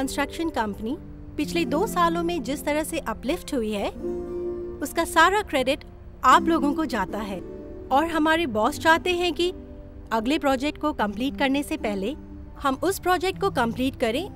Construction company पिछले 2 सालों में जिस तरह से अपलिफ्ट हुई है, उसका सारा क्रेडिट आप लोगों को जाता है। और हमारे बॉस चाहते हैं कि अगले प्रोजेक्ट को कंप्लीट करने से पहले हम उस प्रोजेक्ट को कंप्लीट करें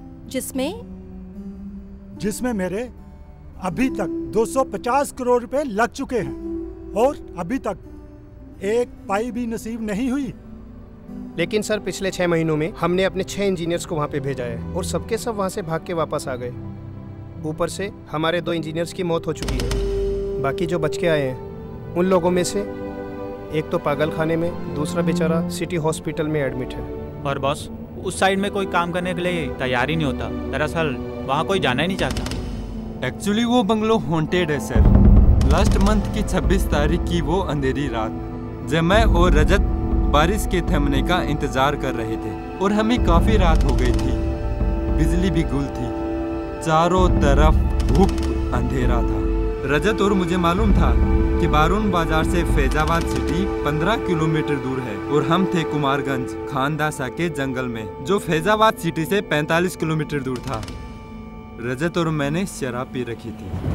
जिसमें मेरे अभी तक 250 करोड़ रुपए लग चुके हैं और अभी तक एक पाई भी नसीब नहीं हुई। लेकिन सर पिछले 6 महीनों में हमने अपने 6 इंजीनियर्स को वहाँ पे भेजा है और सबके सब वहाँ से भाग के वापस आ गए। ऊपर से हमारे 2 इंजीनियर्स की मौत हो चुकी है। बाकी जो बच के आए हैं उन लोगों में से एक तो पागल खाने में, दूसरा बेचारा सिटी हॉस्पिटल में एडमिट है। और बॉस, उस साइड में कोई काम करने के लिए तैयार ही नहीं होता। दरअसल वहाँ कोई जाना ही नहीं चाहता। एक्चुअली वो बंगलो हॉन्टेड है सर। लास्ट मंथ की 26 तारीख की वो अंधेरी रात जब मैं और रजत बारिश के थमने का इंतजार कर रहे थे और हमें काफी रात हो गई थी, बिजली भी गुल थी, चारों तरफ धूप अंधेरा था। रजत और मुझे मालूम था कि बारून बाजार से फैजाबाद सिटी 15 किलोमीटर दूर है और हम थे कुमारगंज खानदासा के जंगल में, जो फैजाबाद सिटी से 45 किलोमीटर दूर था। रजत और मैंने शराब पी रखी थी।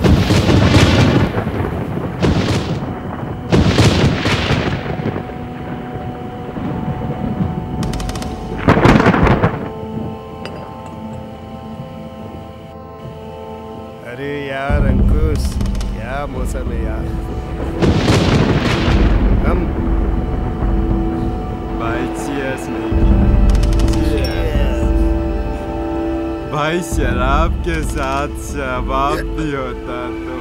अरे यार अंकुश, क्या मौसम है यार। हम भाई चीयर्स नहीं भाई, शराब के साथ शबाब भी होता तो।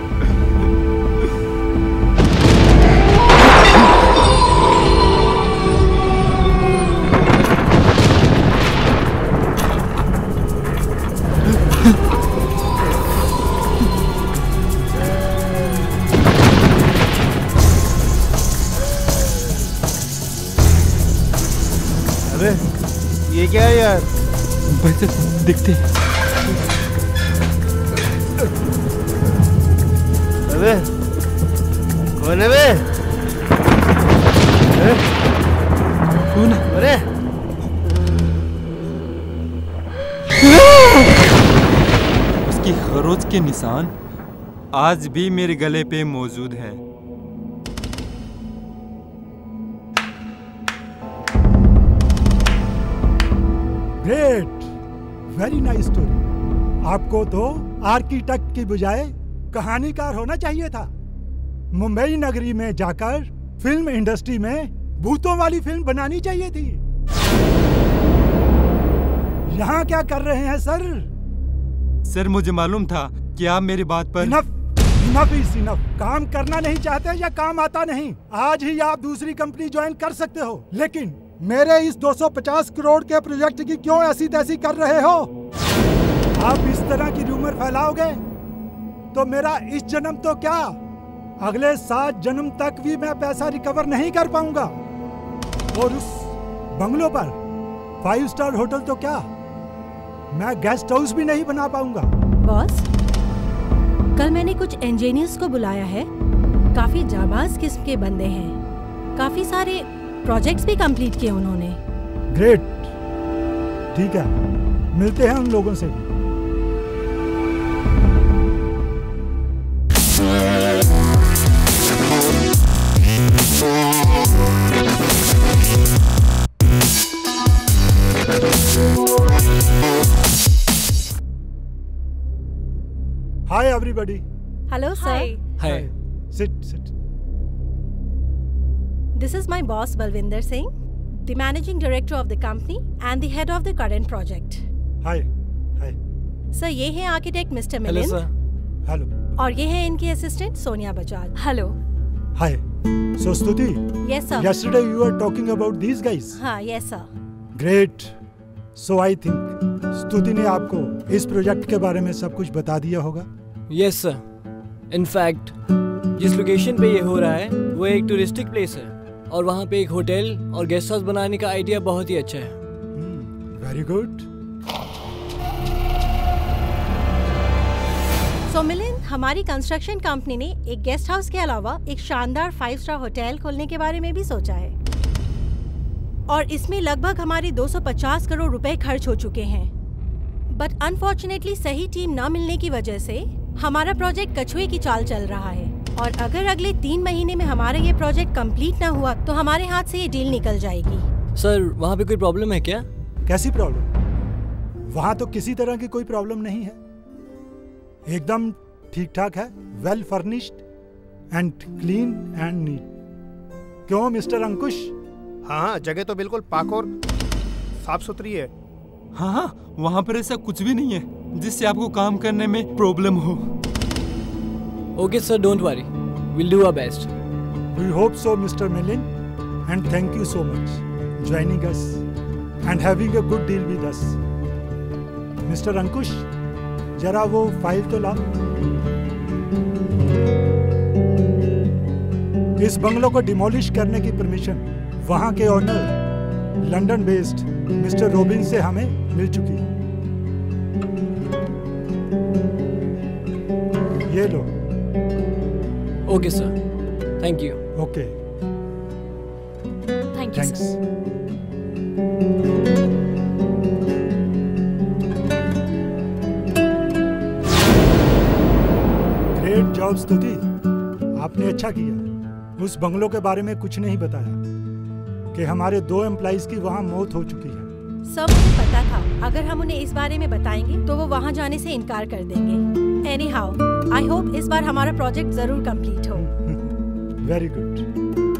अरे ये क्या है यार? बस दिखते। अबे कौन है बे? कौन? अरे उसकी खरोच के निशान आज भी मेरे गले पे मौजूद हैं। Great, very nice story. आपको तो आर्किटेक्ट की बजाय कहानीकार होना चाहिए था। मुंबई नगरी में जाकर फिल्म इंडस्ट्री में भूतों वाली फिल्म बनानी चाहिए थी। यहाँ क्या कर रहे हैं सर? सर मुझे मालूम था कि आप मेरी बात पर इनफ इज इनफ। काम करना नहीं चाहते या काम आता नहीं? आज ही आप दूसरी कंपनी ज्वाइन कर सकते हो, लेकिन मेरे इस 250 करोड़ के प्रोजेक्ट की क्यों ऐसी तैसी कर रहे हो? आप इस तरह की रूमर फैलाओगे तो मेरा इस जन्म तो क्या, अगले 7 जन्म तक भी मैं पैसा रिकवर नहीं कर पाऊंगा। और उस बंगलों पर 5 स्टार होटल तो क्या, मैं गेस्ट हाउस भी नहीं बना पाऊंगा। बॉस, कल मैंने कुछ इंजीनियर्स को बुलाया है। काफी जाबाज किस्म के बंदे हैं। काफी सारे प्रोजेक्ट्स भी कंप्लीट किए उन्होंने। ग्रेट, ठीक है, मिलते हैं उन लोगों से भी। Hi everybody. Hello sir. Hi. Sit. This is my boss Balwinder Singh, the managing director of the company and the head of the current project. Hi. Sir ये है architect mister Hello Milind. sir. Hello. और ये है इनकी assistant Sonia Bajaj. Hello. Hi. So Stuti, yes sir. yesterday you were talking about these guys. हाँ yes sir. Great. So I think स्तुति ने आपको इस प्रोजेक्ट के बारे में सब कुछ बता दिया होगा। Yes sir. In fact, जिस लोकेशन पे ये हो रहा है वो एक टूरिस्टिक प्लेस है और वहाँ पे एक होटल और गेस्ट हाउस बनाने का आइडिया बहुत ही अच्छा है। Very good. सो मिलिंद, हमारी कंस्ट्रक्शन कंपनी ने एक गेस्ट हाउस के अलावा एक शानदार 5 स्टार होटल खोलने के बारे में भी सोचा है और इसमें लगभग हमारे 250 करोड़ रुपए खर्च हो चुके हैं। बट अनफॉर्चुनेटली सही टीम न मिलने की वजह से हमारा प्रोजेक्ट कछुए की चाल चल रहा है। और अगर अगले 3 महीने में हमारा ये प्रोजेक्ट कंप्लीट ना हुआ तो हमारे हाथ से ये डील निकल जाएगी। सर वहाँ पे कोई प्रॉब्लम है क्या? कैसी प्रॉब्लम? वहाँ तो किसी तरह की कोई प्रॉब्लम नहीं है, एकदम ठीक ठाक है, well furnished and clean and neat. क्यों मिस्टर अंकुश? हाँ, जगह तो बिल्कुल पाक और साफ सुथरी है। हाँ, वहाँ पर ऐसा कुछ भी नहीं है जिससे आपको काम करने में प्रॉब्लम हो। Okay sir, don't worry, will do our best. We hope so mister Milind, and thank you so much joining us and having a good deal with us. Mister Ankush, जरा वो फाइल तो लाओ। इस बंगलों को डिमोलिश करने की परमिशन वहां के owner London based mister Robin से हमें मिल चुकी है। ये लो। Okay sir, thank you. Okay, thank you thanks. Sir. Great job Stuti, आपने अच्छा किया। उस बंगलों के बारे में कुछ नहीं बताया कि हमारे 2 एम्प्लॉइज की वहाँ मौत हो चुकी है। सब मुझे पता था, अगर हम उन्हें इस बारे में बताएंगे तो वो वहाँ जाने से इनकार कर देंगे। एनीहाउ, आई होप इस बार हमारा प्रोजेक्ट जरूर कंप्लीट हो। Very good.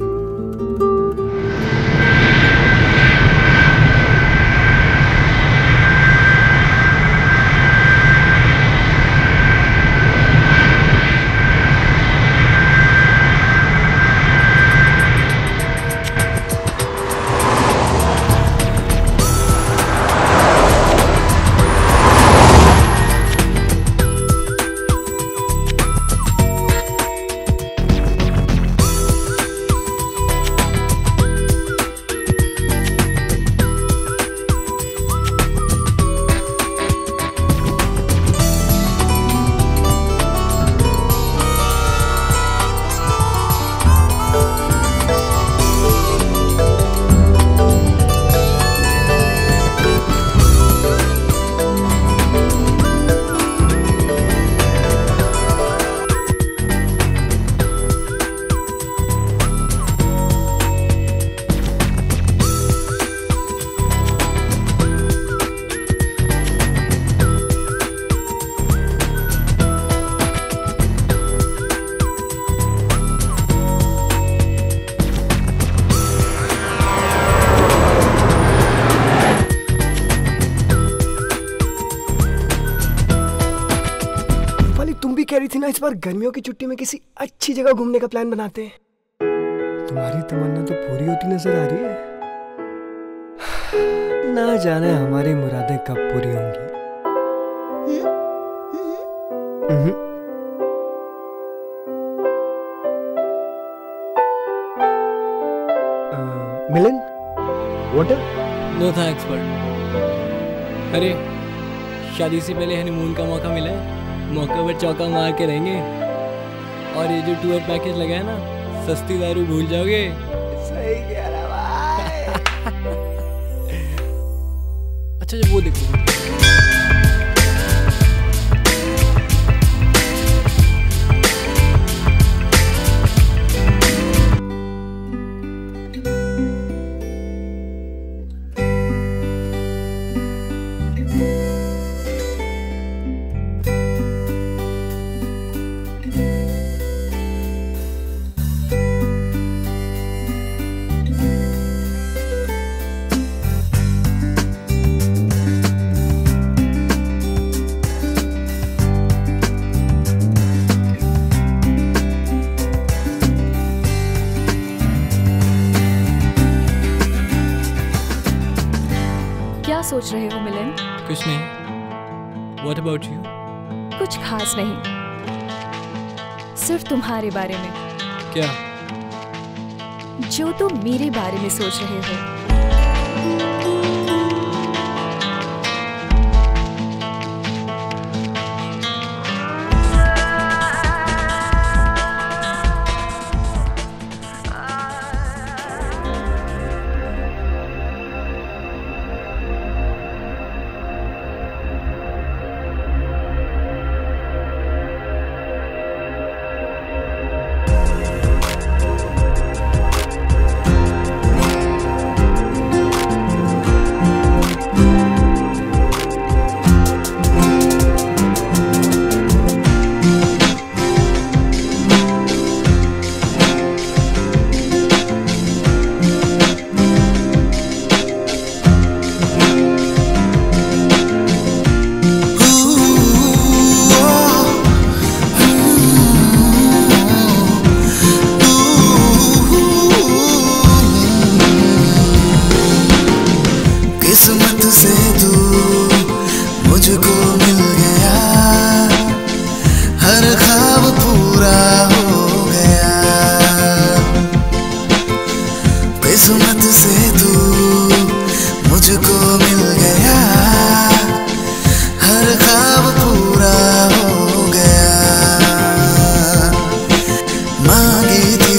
इस बार गर्मियों की छुट्टी में किसी अच्छी जगह घूमने का प्लान बनाते हैं। तुम्हारी तमन्ना तो पूरी होती नजर आ रही है। ना जाने हमारी मुरादें कब पूरी होंगी। Milan, water? No thanks but. अरे शादी से पहले हनीमून का मौका मिला है, मौके पर चौका मार के रहेंगे। और ये जो टूर पैकेज लगा है ना, सस्ती दारू भूल जाओगे। सही कह रहा भाई। अच्छा जब वो देखो, सोच रहे हो मिलन? कुछ नहीं। What about you? कुछ खास नहीं, सिर्फ तुम्हारे बारे में। क्या? जो तुम मेरे बारे में सोच रहे हो।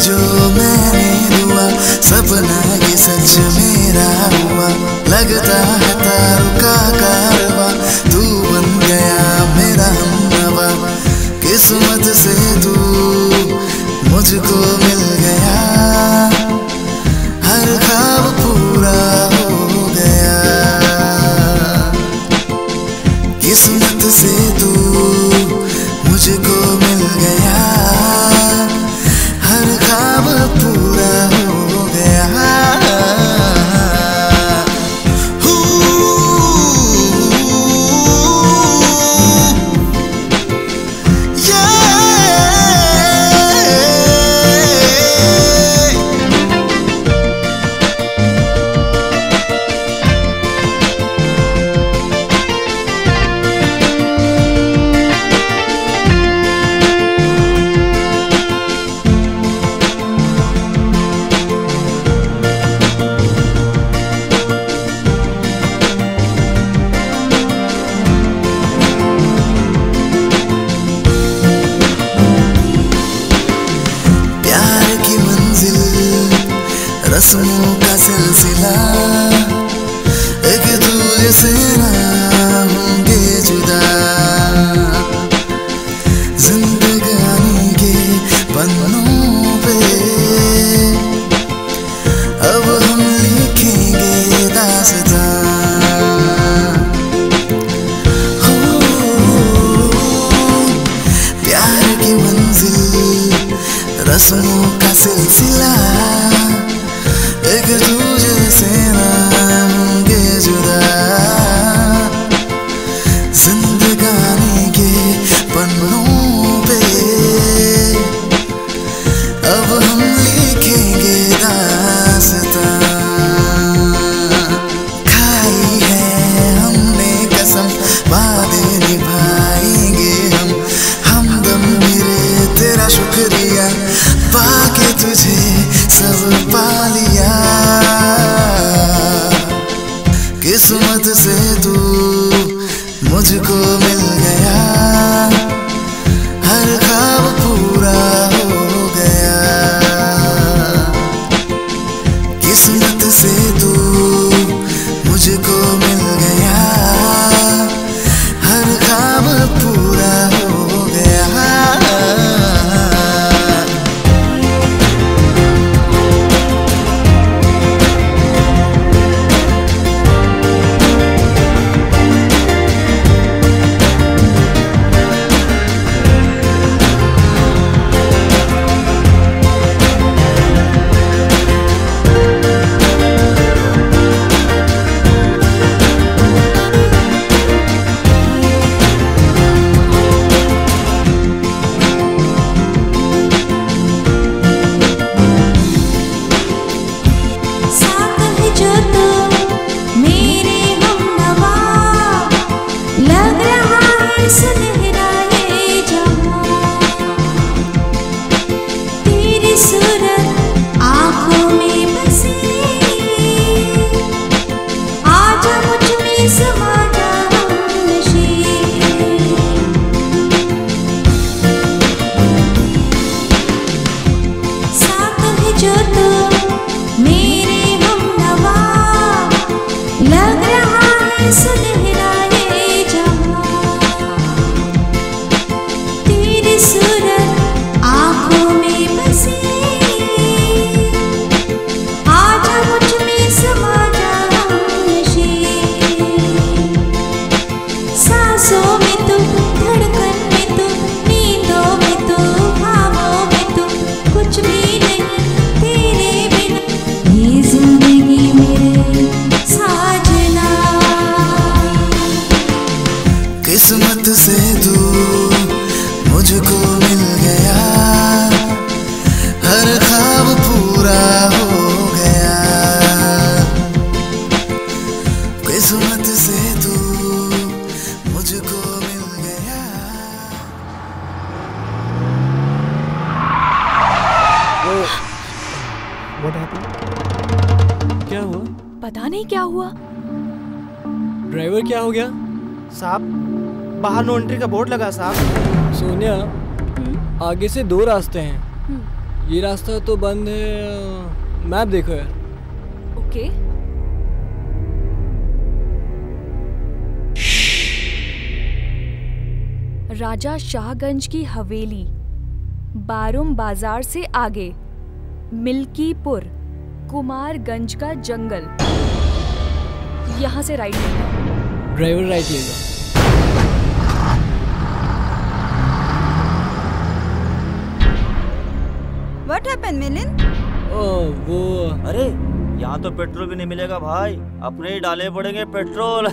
जो मैंने दुआ सपना ये सच मेरा हुआ। लगता है तारों का कारवां, तू बन गया मेरा हमनवा। किस्मत से तू मुझको मिल गया, हर ख्वाब पूरा हो गया। किस्मत से तू मुझको मिल गया, हर ख्वाब पूरा हो गया। रस्मों का सिलसिला, एक दूजे से ना होंगे जुदा। जिंदगानी के पन्नों पे अब हम लिखेंगे दास्तां। हो प्यार की मंजिल, रस्मों का सिलसिला, एक दूजे से ना होंगे जुदा। जिंदगानी के पन्नों पे अब हम लिखेंगे दास्तां। खाई है हमने कसम, वादे निभाएंगे हम। हमदम मेरे तेरा शुक्रिया, पाके तुझे सब पा लिया। किस्मत से तू मुझको मिल गया, हर ख्वाब पूरा हो गया। किस्मत से तू मुझको मिल गया, हर ख्वाब पूरा हो गया। किस्मत से तू मुझको मिल गया, हर ख्वाब पूरा हो गया। किस्मत से तू मुझको मिल गया। क्या हुआ? पता नहीं क्या हुआ। ड्राइवर क्या हो गया? साहब बाहर नो एंट्री का बोर्ड लगा साहब। सोनिया, आगे से 2 रास्ते हैं, ये रास्ता तो बंद है, मैप देखो यार। ओके। राजा शाहगंज की हवेली, बारूम बाजार से आगे, मिल्कीपुर, कुमारगंज का जंगल। यहाँ से राइट लेना। ड्राइवर राइट लेगा। What happened, Milind? वो अरे यहाँ तो पेट्रोल भी नहीं मिलेगा भाई, अपने ही डाले पड़ेंगे पेट्रोल।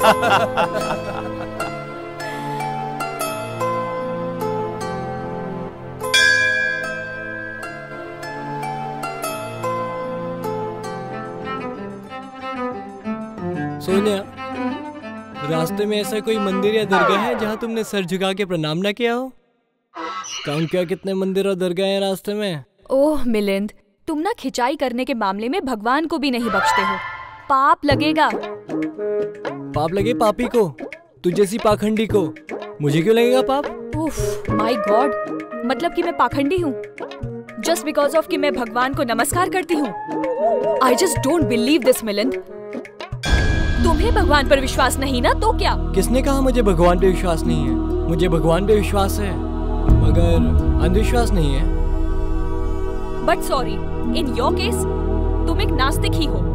सोनिया, रास्ते में ऐसा कोई मंदिर या दरगाह है जहाँ तुमने सर झुका के प्रणाम ना किया हो? काउंट किया कितने मंदिर और दरगाह हैं रास्ते में? ओह मिलिंद, तुम ना खिंचाई करने के मामले में भगवान को भी नहीं बख्शते हो। पाप लगेगा। पाप लगे पापी को, तुझ जैसी पाखंडी को। मुझे क्यों लगेगा पाप? उफ, माय गॉड, मतलब कि मैं पाखंडी हूँ जस्ट बिकॉज ऑफ कि मैं भगवान को नमस्कार करती हूँ? I just don't believe this Milind. तुम्हें भगवान पर विश्वास नहीं ना, तो क्या? किसने कहा मुझे भगवान पे विश्वास नहीं है? मुझे भगवान पे विश्वास है, मगर अंधविश्वास नहीं है। But sorry, in your case तुम एक नास्तिक ही हो।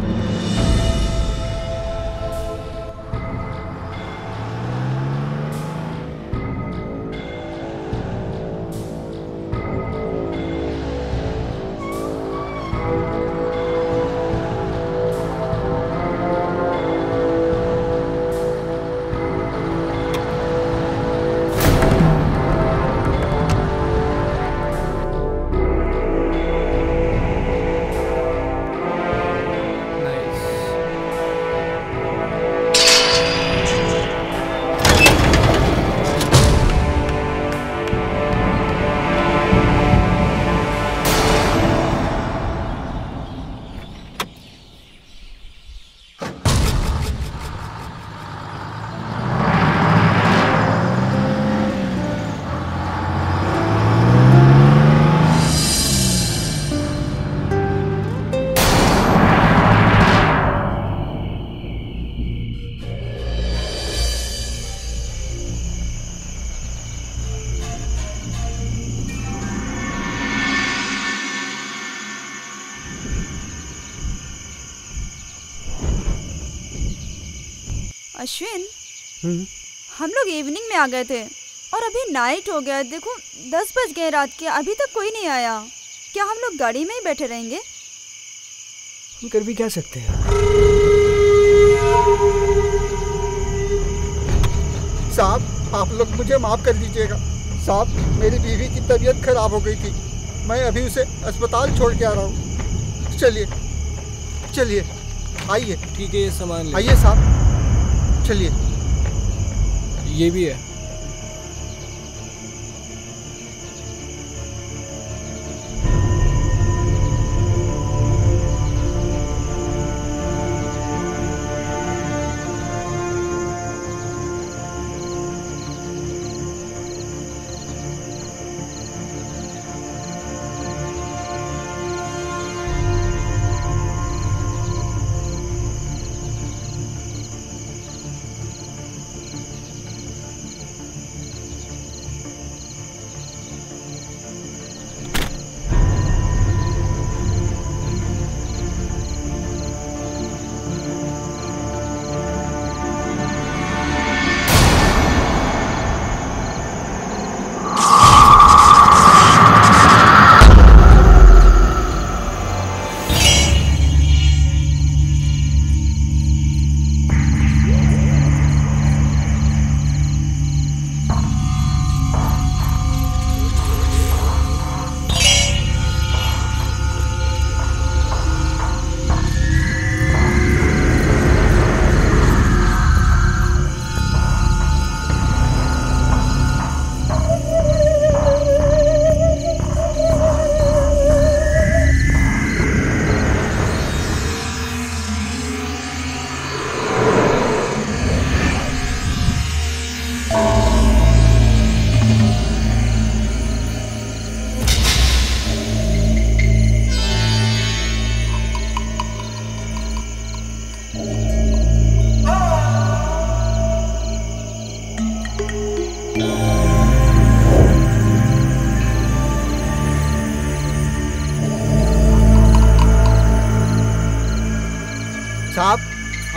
अश्विन, हम लोग इवनिंग में आ गए थे और अभी नाइट हो गया। देखो 10 बज गए रात के, अभी तक कोई नहीं आया। क्या हम लोग गाड़ी में ही बैठे रहेंगे? हम कर भी क्या सकते हैं? साहब, आप लोग मुझे माफ कर दीजिएगा। साहब, मेरी बीवी की तबीयत खराब हो गई थी, मैं अभी उसे अस्पताल छोड़ के आ रहा हूँ। चलिए चलिए, आइए। ठीक है, ये सामान ले। आइए साहब, चलिए। ये भी है।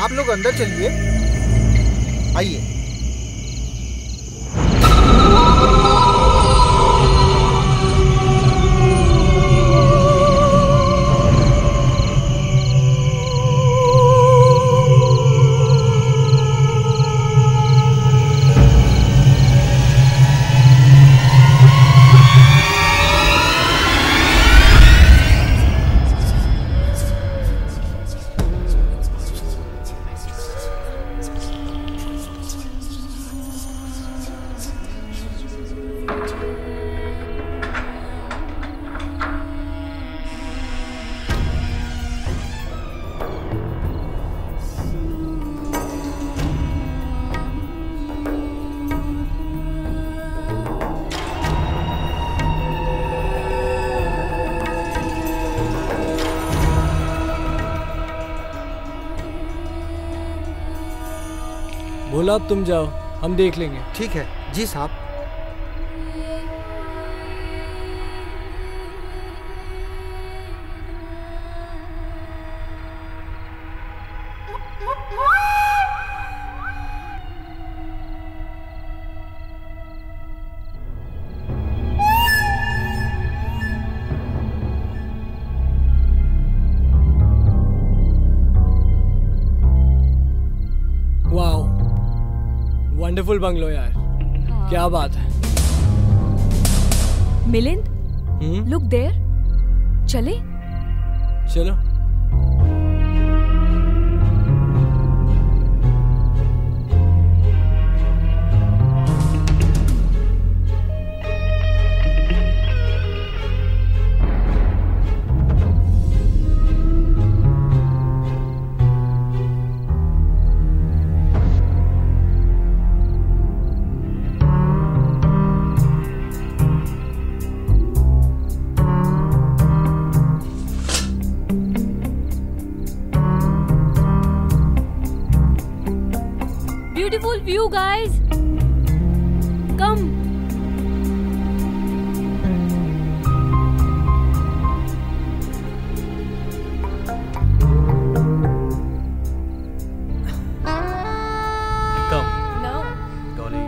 आप लोग अंदर चलिए, आइए। बोला अब तुम जाओ, हम देख लेंगे। ठीक है जी साहब। वंडरफुल बंगलो यार। हाँ। क्या बात है। Milind, look there. चले? चलो। Beautiful view, guys. Come. Come. No. Dolly.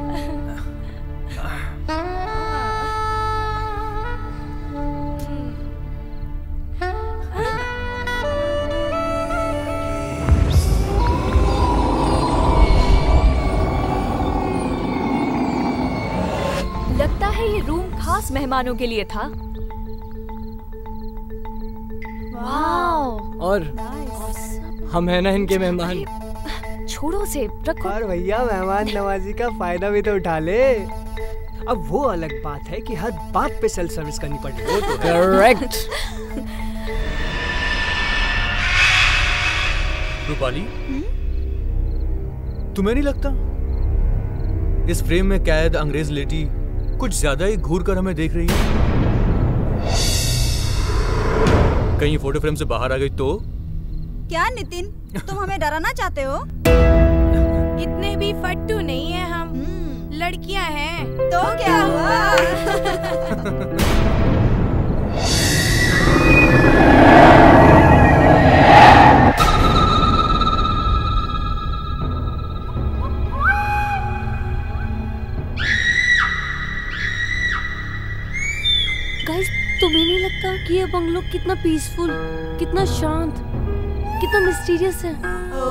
लगता है ये रूम खास मेहमानों के लिए था। वाव। और हम है ना इनके मेहमान। छोड़ो से, रखो। और भैया मेहमान नवाजी का फायदा भी तो उठा ले। अब वो अलग बात है कि हर बात पे सेल्फ सर्विस करनी पड़ती है। करेक्ट। रूपाली, तुम्हें नहीं लगता इस फ्रेम में कैद अंग्रेज लेडी कुछ ज्यादा ही घूर कर हमें देख रही है? कहीं फोटो फ्रेम से बाहर आ गई तो? क्या नितिन, तुम हमें डराना चाहते हो? इतने भी फट्टू नहीं है हम, लड़कियां हैं। तो क्या हुआ? गाइस, तुम्हें नहीं लगता कि ये बंगलो कितना पीसफुल, कितना शांत, कितना मिस्टीरियस है?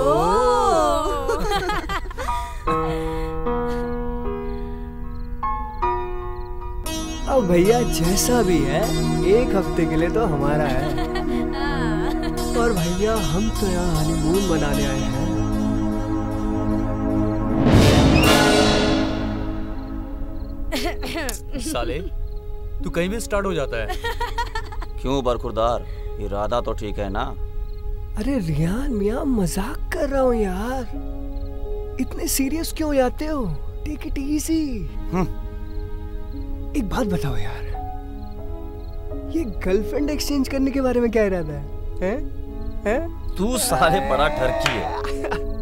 अब भैया जैसा भी है, एक हफ्ते के लिए तो हमारा है। और भैया हम तो यहाँ हनीमून मनाने आए हैं। साले, तू कहीं भी स्टार्ट हो जाता है। क्यों बरखुरदार, इरादा तो ठीक है ना? अरे रियान मियाँ, मजाक कर रहा हूँ यार। इतने सीरियस क्यों जाते हो? Take it easy. एक बात बताओ यार, ये गर्लफ्रेंड एक्सचेंज करने के बारे में क्या इरादा है? हैं? तू साले बड़ा ठरकी है।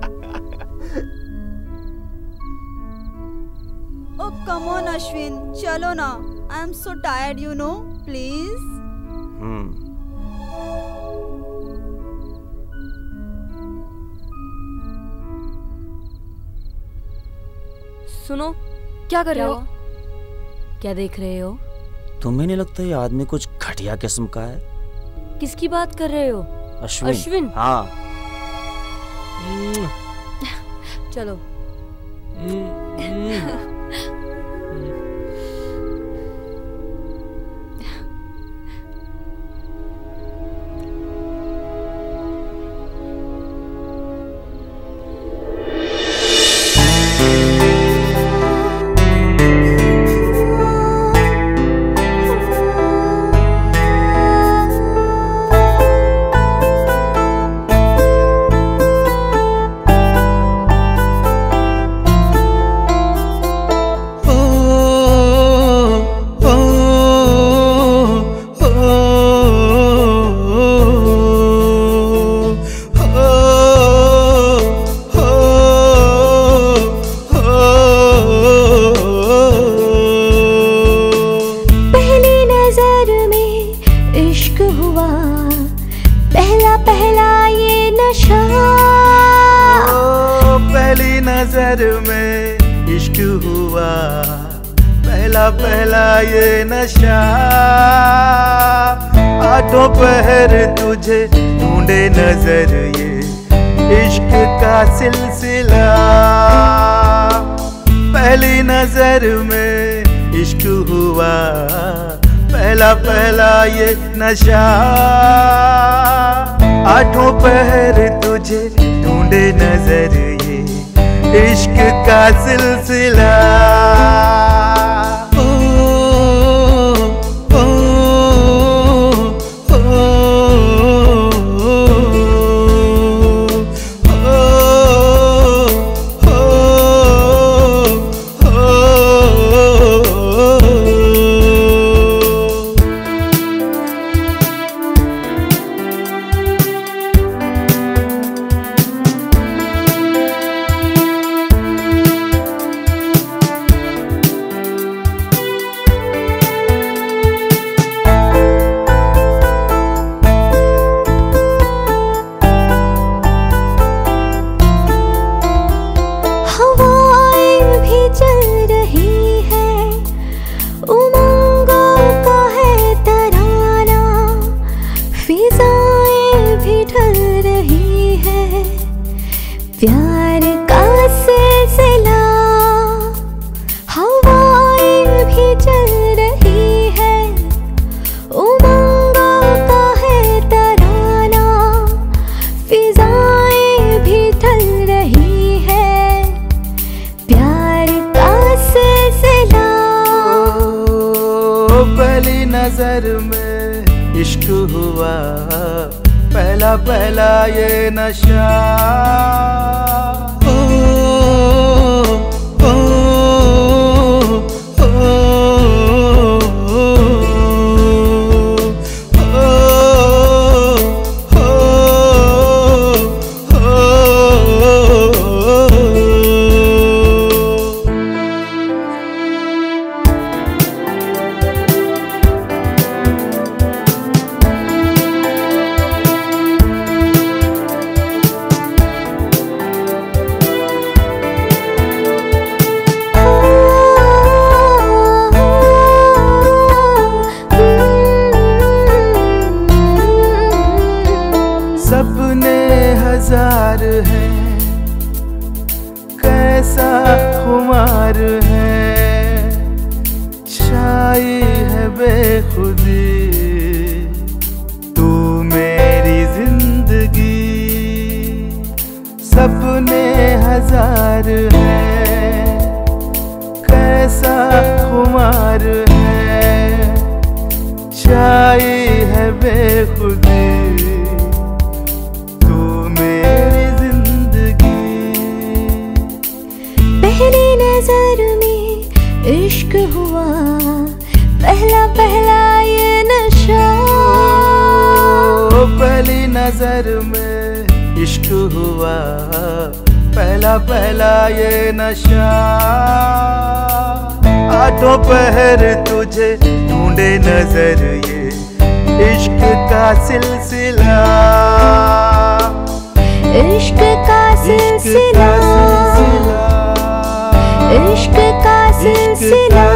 Oh, come on, Ashwin. चलो ना. I'm so tired, you know. Please. सुनो, क्या कर रहे हो? क्या देख रहे हो? तुम्हें नहीं लगता ये आदमी कुछ घटिया किस्म का है? किसकी बात कर रहे हो? अश्विन। अश्विन? हाँ। चलो। नशा आठों पहर तुझे ढूंढे नजर ये इश्क का सिलसिला। इश्क का सिलसिला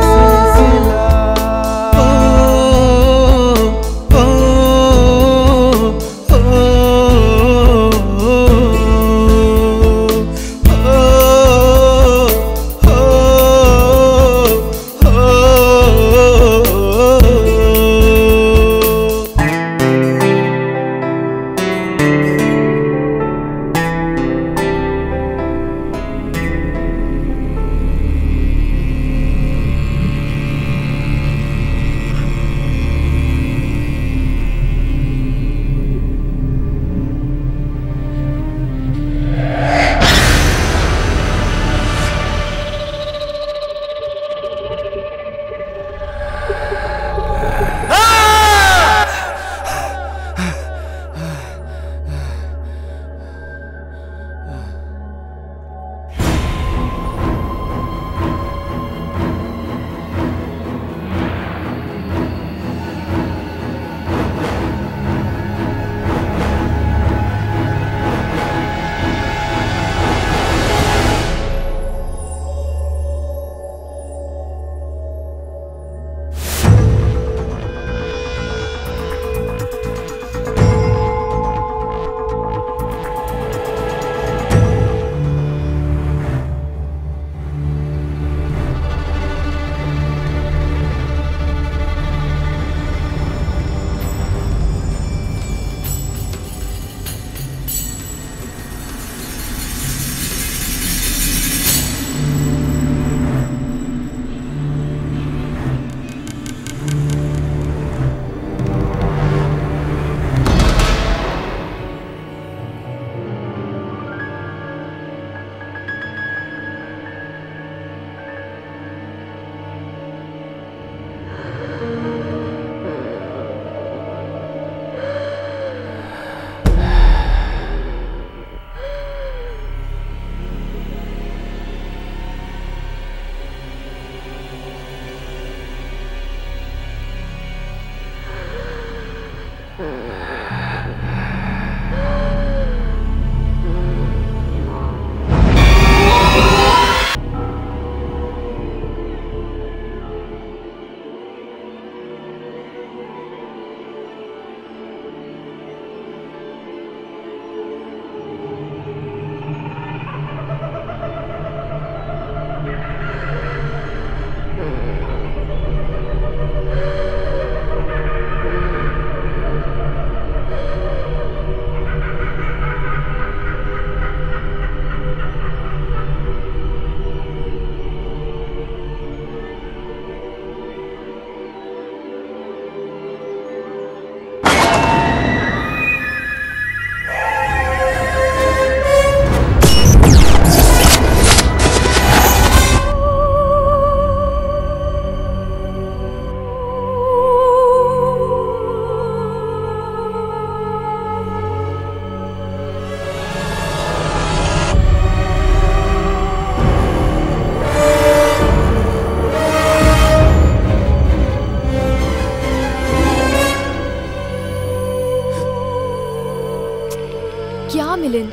क्या मिलिंद,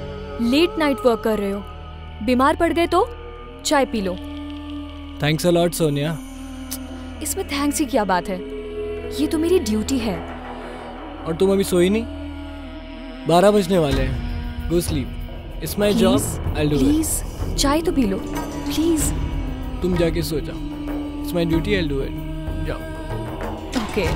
लेट नाइट वर्क कर रहे हो? बीमार पड़ गए तो चाय पी लो। Thanks a lot Sonia. इसमें थैंक्स की क्या बात है, ये तो मेरी ड्यूटी है। और तुम अभी सोई नहीं? 12 बजने वाले हैं। Go sleep, it's my job, I do it. Please चाय तो पी लो प्लीज। तुम जाके सो जाओ, it's my duty, I do it. जाओ। ओके।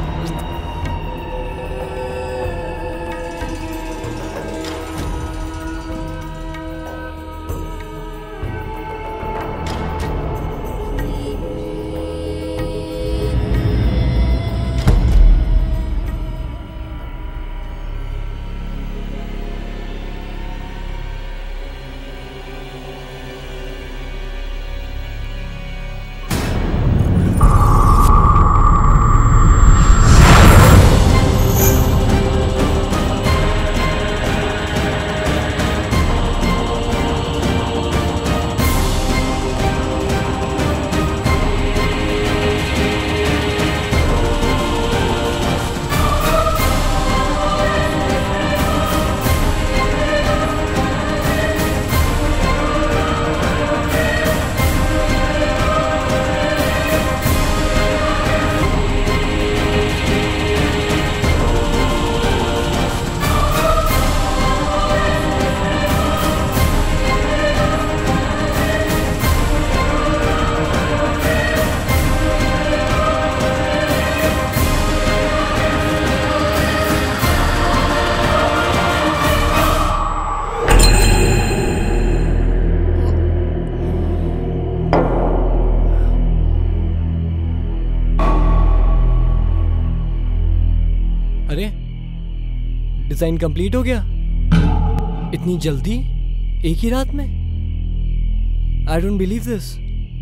डिजाइन कंप्लीट हो गया इतनी जल्दी, एक ही रात में? I don't believe this.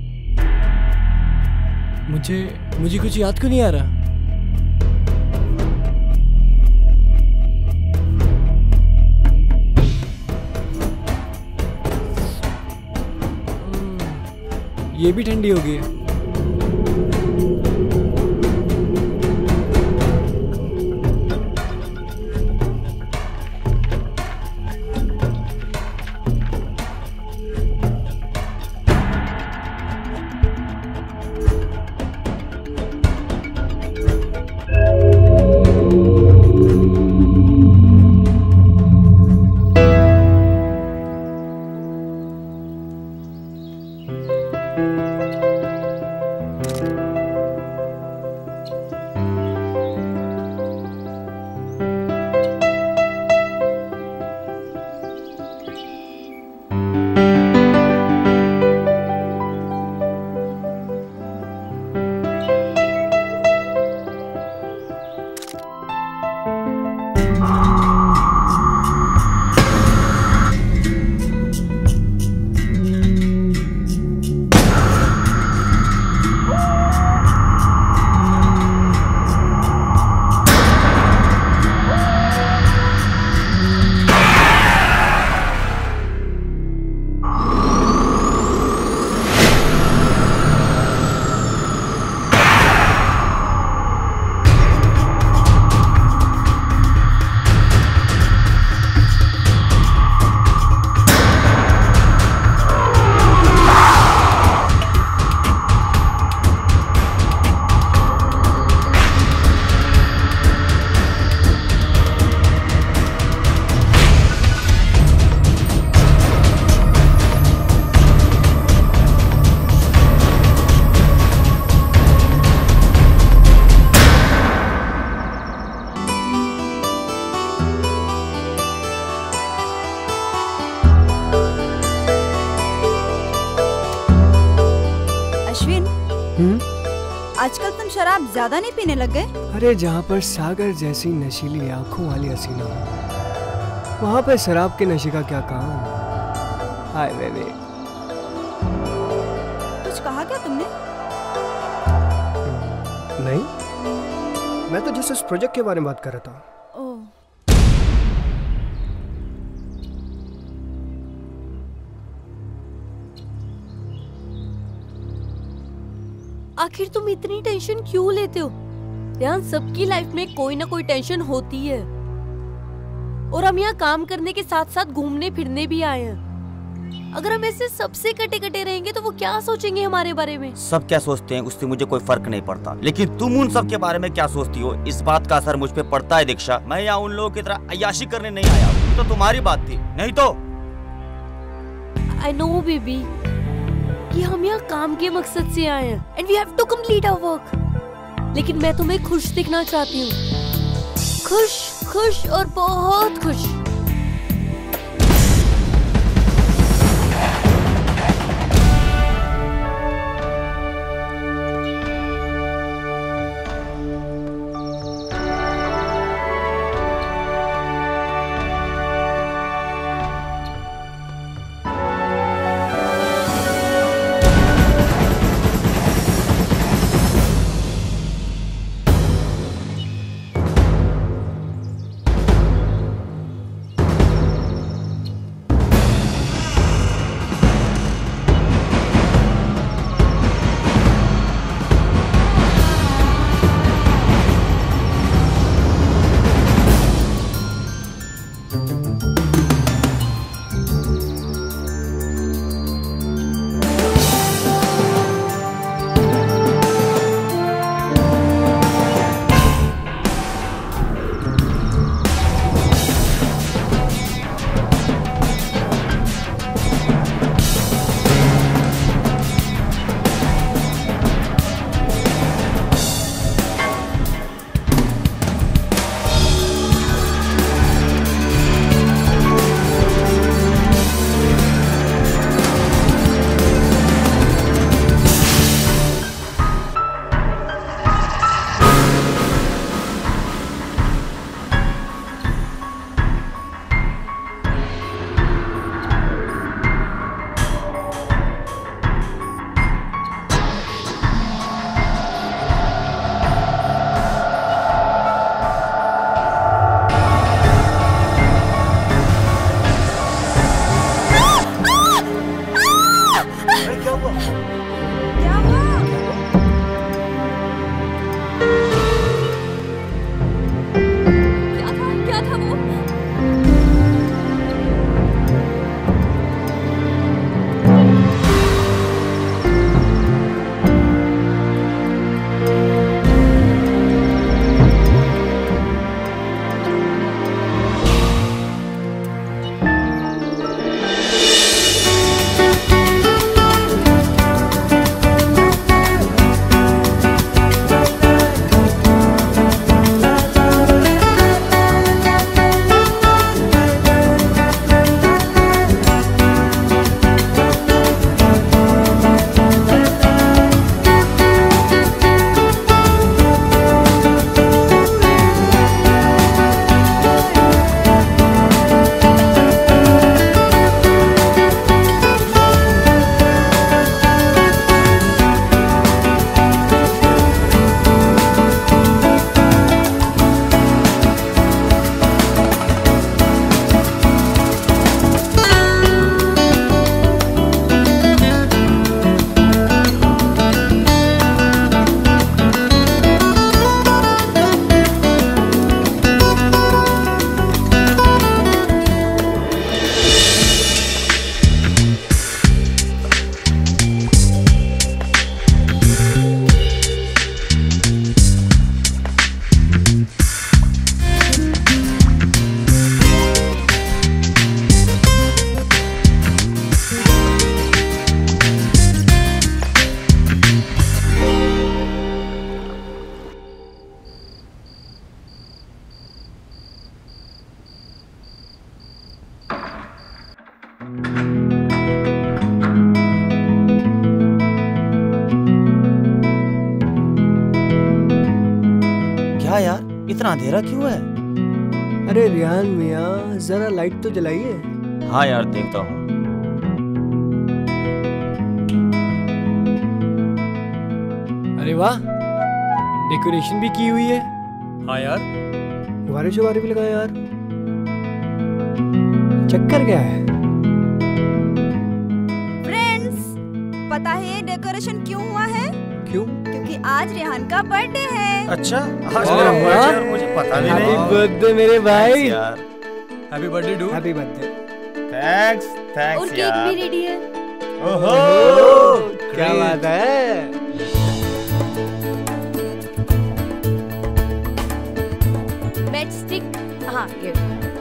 मुझे कुछ याद क्यों नहीं आ रहा? ये भी ठंडी हो गई है। आजकल तुम शराब ज्यादा नहीं पीने लग गए? अरे जहाँ पर सागर जैसी नशीली आंखों वाली हसीना हो, वहाँ पर शराब के नशे का क्या काम? Hi baby. कुछ कहा क्या तुमने? नहीं, मैं तो जस्ट इस प्रोजेक्ट के बारे में बात कर रहा था। आखिर तुम इतनी टेंशन क्यों लेते हो? यार सबकी लाइफ में कोई ना कोई टेंशन होती है, और हम यहाँ काम करने के साथ साथ घूमने फिरने भी आए हैं। अगर हम ऐसे सबसे कटे कटे रहेंगे तो वो क्या सोचेंगे हमारे बारे में? सब क्या सोचते हैं उससे मुझे कोई फर्क नहीं पड़ता, लेकिन तुम उन सब के बारे में क्या सोचती हो, इस बात का असर मुझ पे पड़ता है दीक्षा। मैं यहाँ उन लोगों की तरह अय्याशी करने नहीं आया, तो तुम्हारी बात थी, नहीं तो। I know बेबी कि हम यहाँ काम के मकसद से आए हैं and we have to complete our work, लेकिन मैं तुम्हें खुश दिखना चाहती हूँ, खुश खुश और बहुत खुश। था वो? क्या यार, इतना अंधेरा क्यों है? अरे रियान मियाँ, जरा लाइट तो जलाइए। हाँ यार, देखता हूँ। अरे वाह, डेकोरेशन भी की हुई है। हाँ यार, गुब्बारे शुब्बारे भी लगाए यार। चक्कर क्या है? फ्रेंड्स, पता है ये डेकोरेशन क्यों हुआ है? क्यों? क्योंकि आज रेहान का बर्थडे है। अच्छा, आज मेरा बर्थडे है, मुझे पता भी नहीं। हैप्पी बर्थडे मेरे भाई। यार, हैप्पी बर्थडे डू। Happy birthday. थैंक्स और केक यार। भी रेडी है। ओहो, क्या बात है। मैच स्टिक, हाँ ये।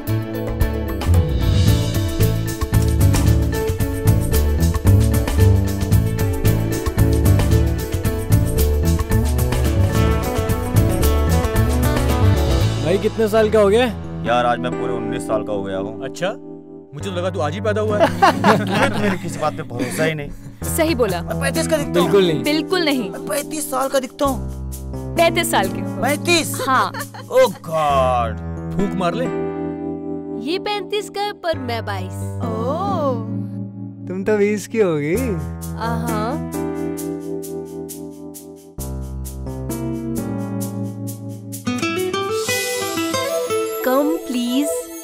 भाई कितने साल का हो गया? यार आज मैं पूरे 19 साल का हो गया हूँ। अच्छा, मुझे तो लगा तू आज ही पैदा हुआ है। तुम्हें तो मेरी किसी बात पे भरोसा ही नहीं। सही बोला। 35 का दिखता हूँ। बिल्कुल नहीं। बिल्कुल नहीं। 35 साल का दिखता हूँ। 35 साल के। 35? हाँ। Oh god. फूंक मार ले। ये 35 का है पर मैं 22। ओह, तुम तो 20 की होगी। हाँ। Come please.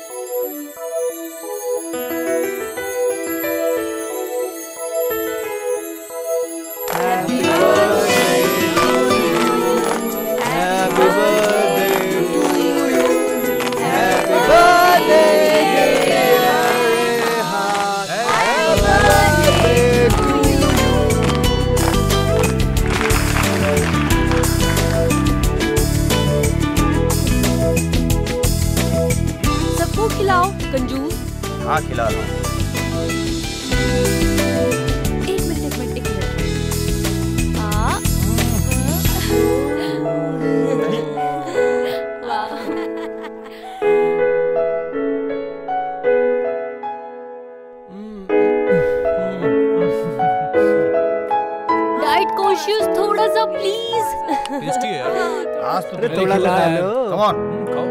सबको खिलाओ कंजूस। हाँ, खिला रहा हूँ। एक मिनट। डाइट कॉन्शियस थोड़ा सा प्लीज। टेस्टी है यार। आज तो थोड़ा खा लो। Come on. खाओ।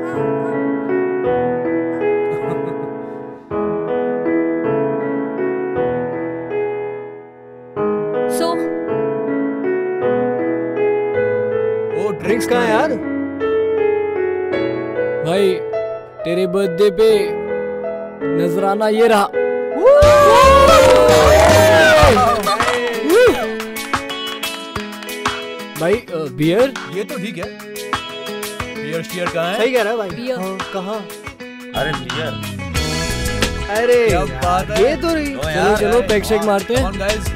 सो ड्रिंक्स कहाँ है यार? भाई तेरे बर्थडे पे नजराना ये रहा। भाई बियर? ये तो ठीक है। बियर कहाँ है? सही कह रहा है भाई। हाँ, कहाँ? अरे बियर। अरे क्या बात है? ये तो रही। चलो चलो पैक शेक मारते हैं। Guys.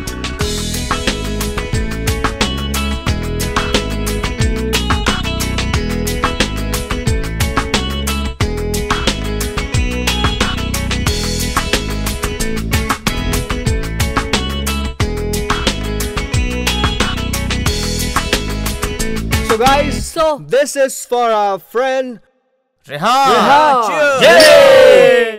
So guys, this is for our friend Rehan. Cheers. Yay!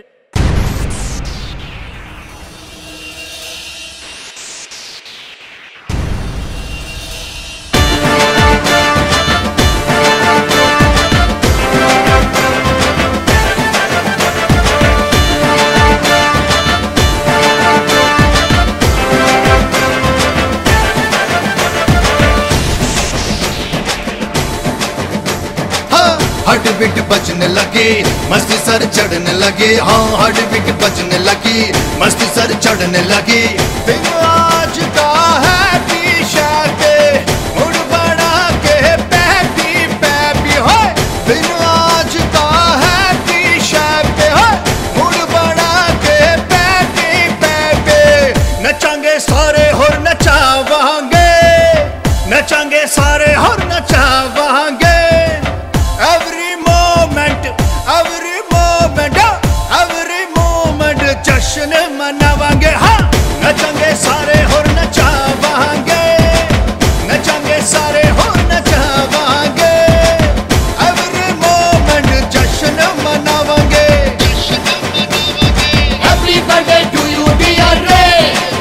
Heart beat बजने लगी, मस्ती सर चढ़ने लगी। हाँ हार्ट बीट बजने लगी, मस्ती सर चढ़ने लगी। दिन आज का है पीछा के मुड़ बड़ा के पैपी पैपी हो। दिन आज का है पीछा के हो मुड़ बड़ा के पैपी पैपी। नचांगे सारे और नचावांगे, नचांगे सारे और नचावांगे। जश्न मनावांगे। हाँ नचांगे सारे और नचावांगे, नचांगे सारे और नचावांगे। एवरी मोमेंट जश्न मनावांगे। Happy birthday to you dear Re,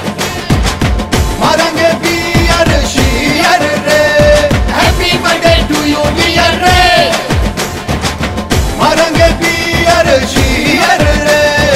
मारेंगे बियर शियर रे। Happy birthday to you dear Re, मारेंगे बियर शियर रे।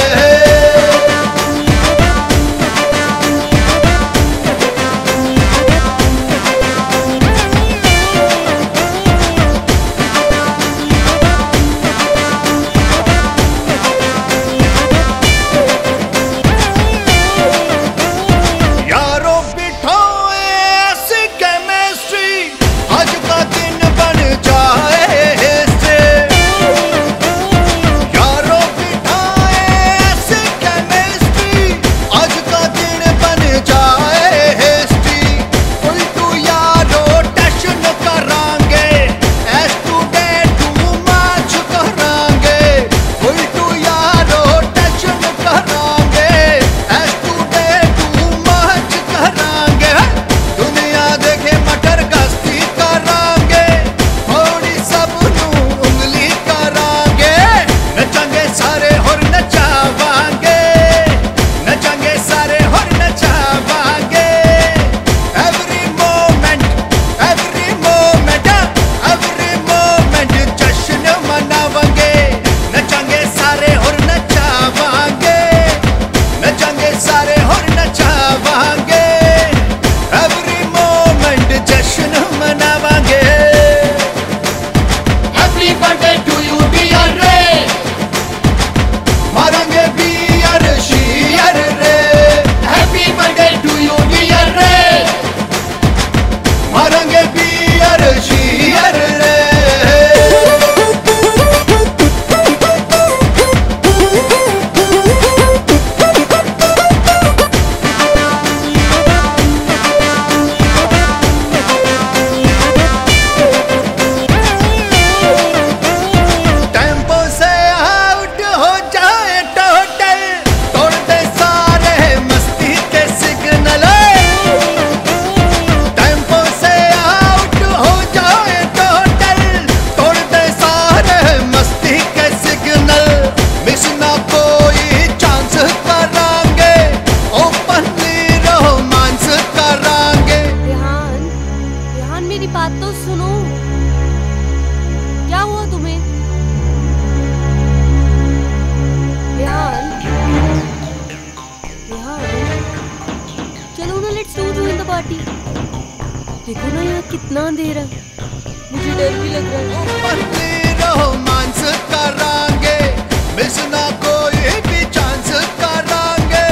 देखो ना यहाँ कितना अंधेरा है, मुझे डर भी लग रहा है। रोमांस करांगे, मिस ना कोई भी चांस करांगे।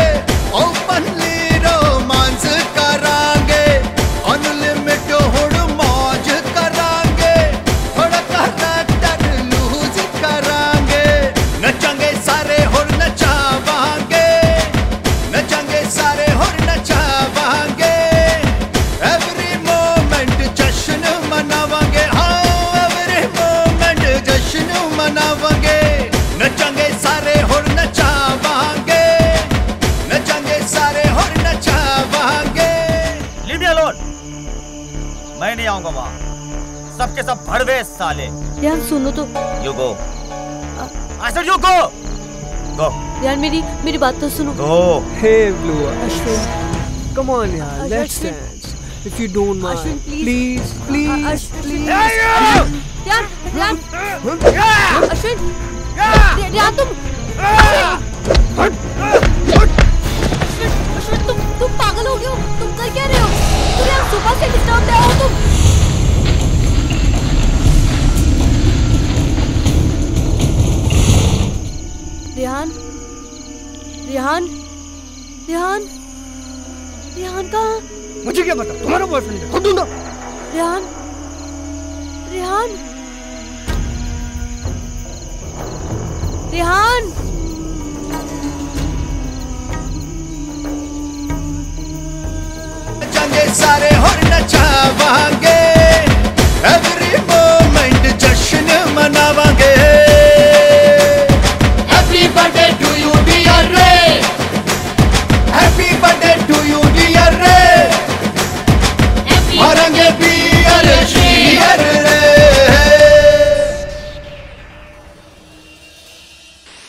ओपनली रोमांस करांगे, अनलिमिटेड हुड़ मौज करांगे। थोड़ा नचावांगे नचांगे सारे होर नचावांगे नचांगे सारे होर नचावांगे। लीव मी अलोन, मैं नहीं आऊंगा वहाँ। सबके सब भड़वे साले। यार सुनो तो। You go. I said you go. Go. यार मेरी बात तो सुनो। Go. Hey Blue, Ashwin, come on यार, let's dance. If you don't mind, Ashwin, please, please, please. यार अश्विन, यार तुम अश्विन तुम पागल हो गए हो? तुम कर क्या रहे हो? तुम यार सुबह से डिस्टर्ब हो तुम। रिहान कहाँ? मुझे क्या पता, तुम्हारा बॉयफ्रेंड है, खुद ढूंढो। रिहान नचांगे सारे होर नचावांगे एवरी मोमेंट जश्न मनावांगे। Happy birthday to you dear Re, happy birthday to you dear Re, मारेंगे बियर शियर रे।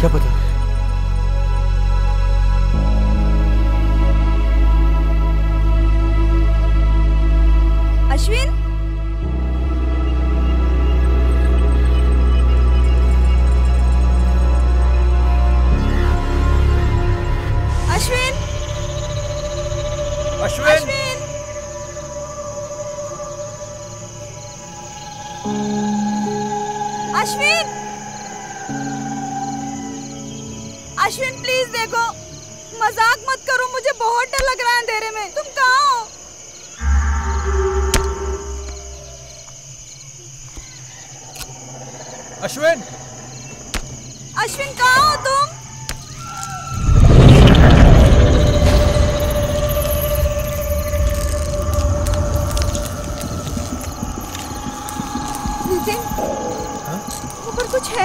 क्या पता। अश्विन, अश्विन, अश्विन, अश्विन, अश्विन प्लीज देखो, मजाक मत करो, मुझे बहुत डर लग रहा है अंधेरे में। तुम कहाँ हो? अश्विन, अश्विन कहाँ हो तुम? नितिन, ऊपर कुछ है?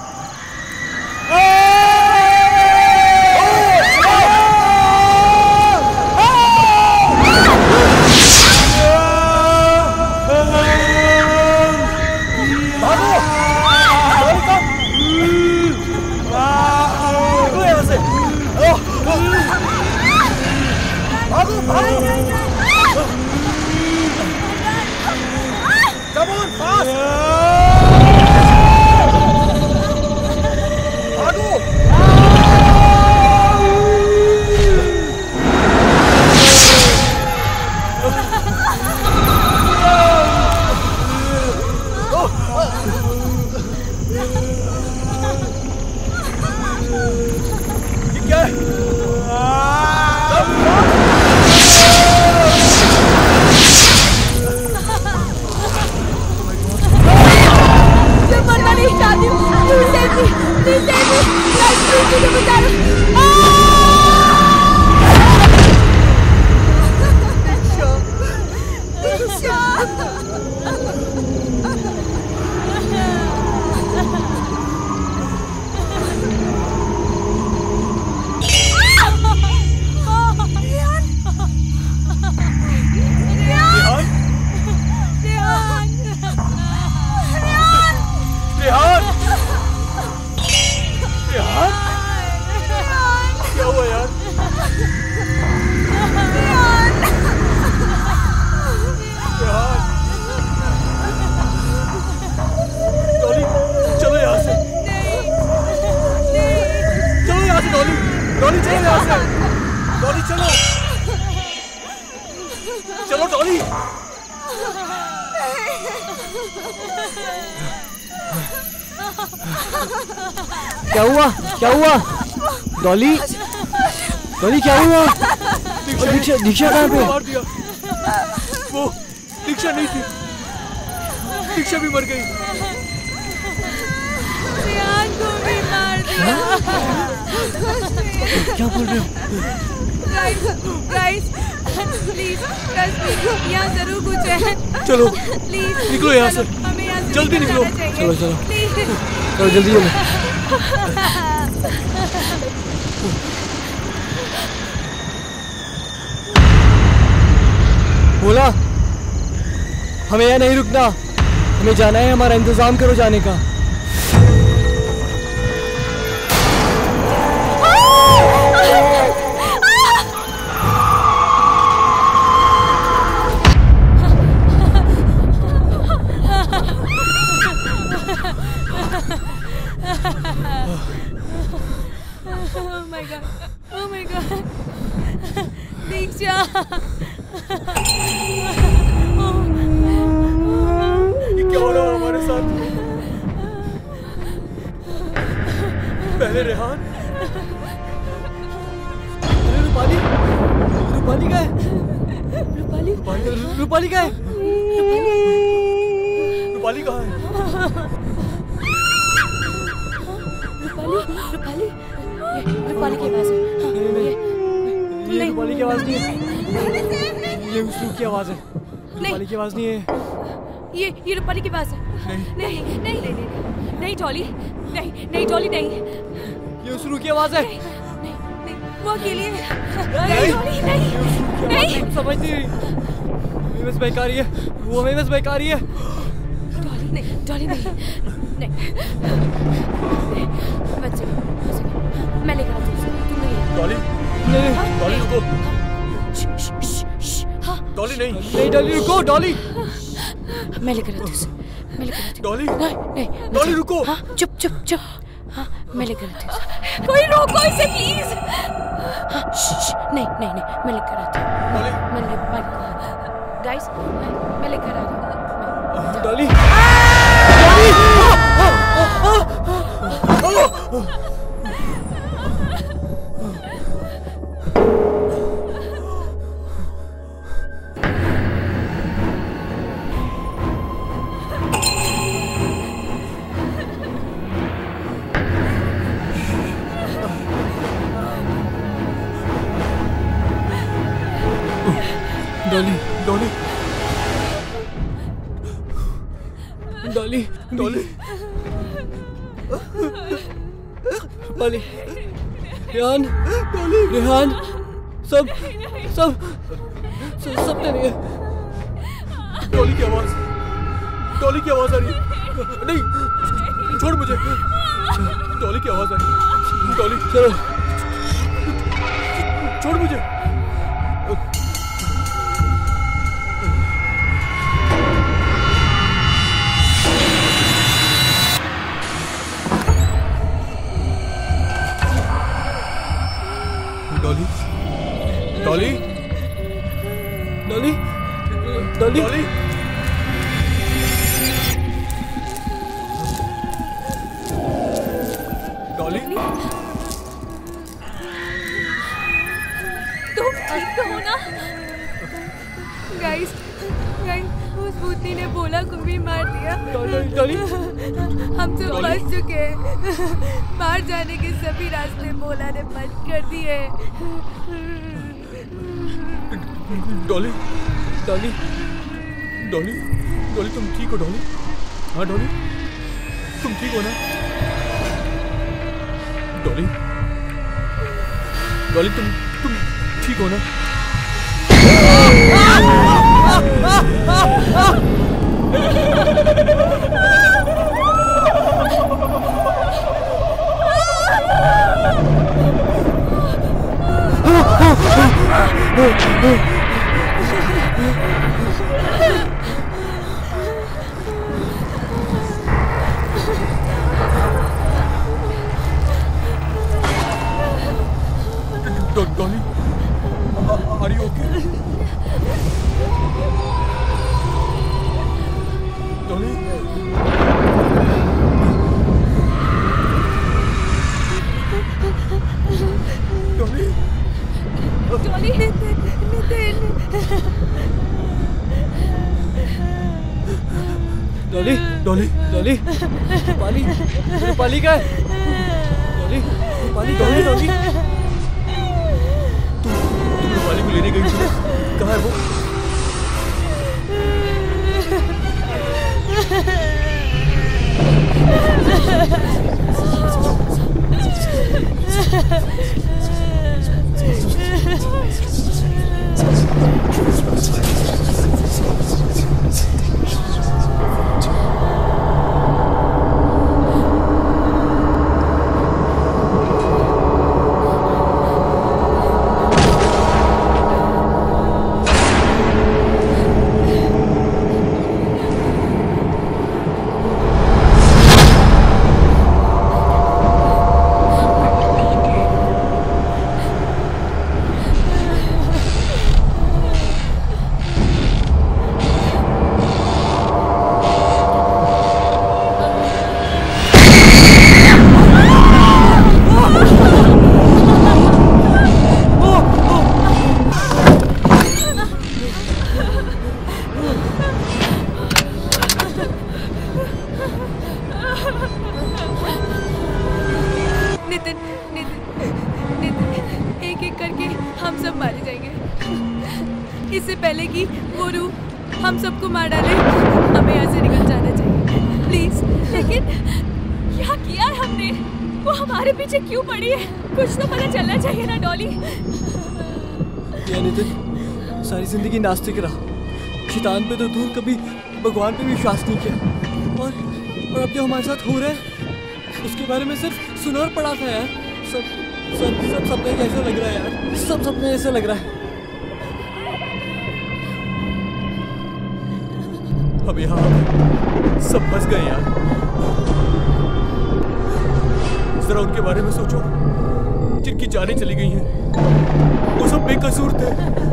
क्या हुआ? क्या हुआ? डॉली, डॉली क्या हुआ? दीक्षा, दीक्षा कहाँ पे? मार दिया। वो दीक्षा नहीं थी, दीक्षा भी मर गई। रियान को भी मार दिया। क्या बोल रहे हो? गाइस, प्लीज, यहाँ जरूर कुछ है। चलो, प्लीज निकलो यहाँ से, हमें यहाँ से जल्दी निकलो। चलो चलो प्लीज। चलो जल्दी चलो। बोला हमें यहाँ नहीं रुकना, हमें जाना है, हमारा इंतजाम करो जाने का। Oh my God, दीक्षा। ये क्या हो रहा है हमारे साथ? पहले रेहान, अरे रूपाली, रूपाली का है? रूपाली का है? रूपाली कहाँ है? रूपाली की आवाज है। ये रूपाली की आवाज नहीं है, ये उसकी की आवाज है। रूपाली की आवाज नहीं है। ये रूपाली की आवाज है। नहीं नहीं नहीं नहीं डॉली, नहीं डॉली, नहीं, ये उसरू की आवाज है। वो अकेली है। नहीं नहीं नहीं समझ नहीं रही, हमें बस बेकारी है, वो हमें बस बेकारी है। डॉली नहीं डॉली नहीं नहीं बच्चे मैं लेकर आती हूँ तुम नहीं डॉली डॉली रुको डॉली नहीं डॉली रुको डॉली मैं लेकर आती हूँ मैं लेकर आती हूँ डॉली नहीं डॉली रुको चुप चुप चुप मैं लेकर आती हूँ कोई रोको इसे प्लीज नहीं नहीं नहीं मैं लेकर आती हूँ मैं गाइस मैं लेकर आ रही हूँ डॉली डॉली डॉली डॉली डॉली रेहान रेहान सब सब सब नहीं है। डॉली की आवाज आ रही है। नहीं छोड़ मुझे। डॉली की आवाज आ रही है। डॉली चलो छोड़ मुझे। डॉली डॉली डॉली डॉली डॉली डॉली तुम ठीक तो हो ना गाइस उस भूतनी ने बोला को भी मार दिया। डॉली हम सब फंस चुके हैं। बाहर जाने के सभी रास्ते बोला ने बंद कर दिए। डॉली डॉली डॉली डॉली तुम ठीक हो डॉली? हाँ डॉली तुम ठीक हो ना? डॉली डॉली तुम ठीक हो ना? Dolly, are you okay? Dolly? Dolly? Dolly, Nitin. Dolly Dolly Dolly पाली पाली का डॉली पाली डॉली डॉली तुम पाली को लेने गई थी, कहाँ है वो? इससे पहले कि वो रूह हम सबको मार डाले, हमें यहाँ से निकल जाना चाहिए प्लीज। लेकिन क्या किया है हमने? वो हमारे पीछे क्यों पड़ी है? कुछ तो पता चलना चाहिए ना डॉली। या नितिन, सारी जिंदगी नास्तिक रहा, शैतान पे तो दूर, कभी भगवान पे विश्वास नहीं किया। और अब जो हमारे साथ हो रहा है उसके बारे में सिर्फ सुना और पढ़ा था यार। सब सपने कैसे लग रहा है यार, सब सपने ऐसे लग रहा है। अब यहाँ सब फंस गए यार। जरा उनके बारे में सोचो जिनकी जानें चली गई हैं, वो सब बेकसूर थे।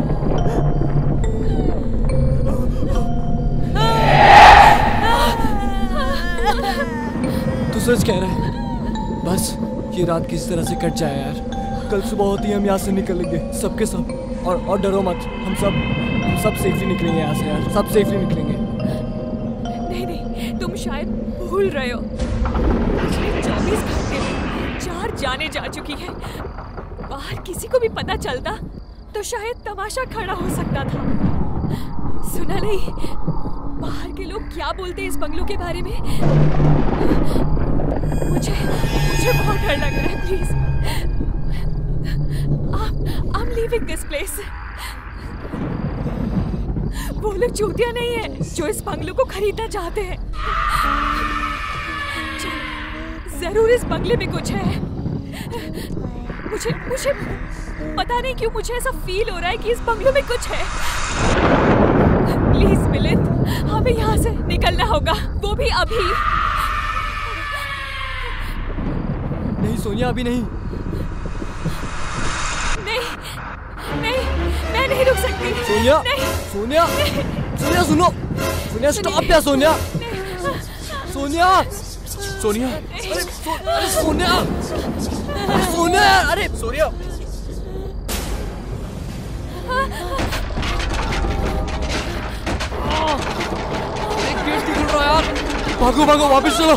तू सच कह रहा है? बस ये रात किस तरह से कट जाए यार। कल सुबह होती है हम यहाँ से निकलेंगे सबके सब। और डरो मत, हम सब सेफली निकलेंगे यहाँ से यार, सब सेफली निकलेंगे। नहीं, तुम शायद भूल रहे हो। पिछले 24 घंटे में 4 जाने जा चुकी है। बाहर किसी को भी पता चलता तो शायद तमाशा खड़ा हो सकता था। सुना नहीं बाहर के लोग क्या बोलते हैं इस बंगलों के बारे में? मुझे बहुत डर लग रहा है। Please I am leaving this place. वो लोग चूतिया नहीं है जो इस बंगलों को खरीदना चाहते हैं। जरूर इस बंगले में कुछ है। मुझे पता नहीं क्यों मुझे ऐसा फील हो रहा है कि इस बंगलों में कुछ है। प्लीज मिलिंद, हमें यहाँ से निकलना होगा, वो भी अभी। नहीं सोनिया, अभी नहीं। नहीं, मैं नहीं रुक सकती। सोनिया, सोनिया, सोनिया सुनो, सोनिया स्टॉप या सोनिया, सोनिया, सोनिया, अरे सोनिया, सोनिया, अरे सोनिया। गेट नहीं खुल रहा यार। भागो भागो, वापस चलो।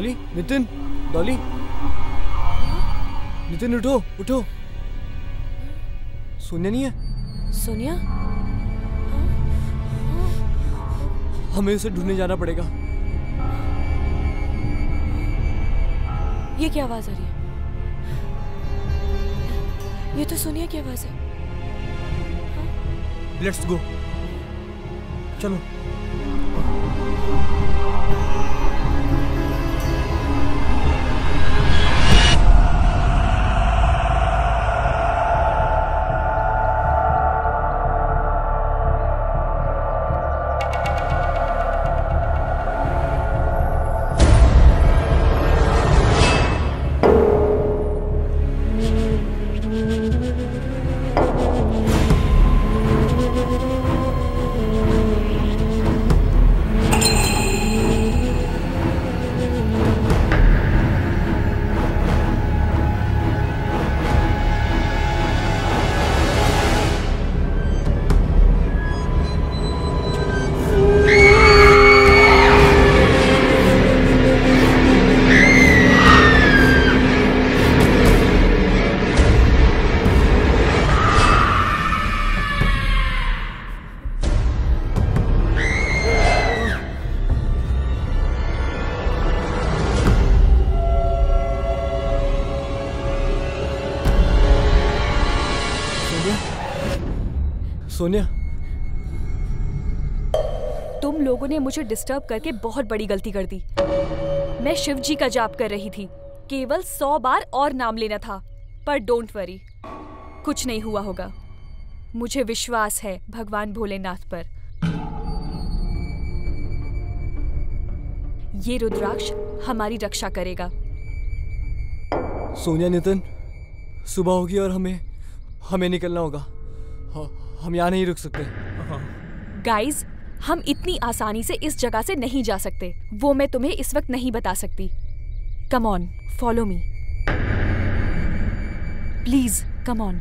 डॉली, नितिन, डॉली, नितिन उठो, उठो। सोनिया नहीं है? सोनिया? हमें उसे ढूंढने जाना पड़ेगा। ये क्या आवाज आ रही है? ये तो सोनिया की आवाज है। लेट्स गो, चलो। सोनिया, तुम लोगों ने मुझे डिस्टर्ब करके बहुत बड़ी गलती कर दी। मैं शिव जी का जाप कर रही थी। केवल 100 बार और नाम लेना था। पर डोंट वरी, कुछ नहीं हुआ होगा। मुझे विश्वास है भगवान भोलेनाथ पर। ये रुद्राक्ष हमारी रक्षा करेगा। सोनिया, नितिन, सुबह होगी और हमें निकलना होगा। हम यहाँ नहीं रुक सकते। गाइज, हम इतनी आसानी से इस जगह से नहीं जा सकते। वो मैं तुम्हें इस वक्त नहीं बता सकती। Come on, follow me please, come on.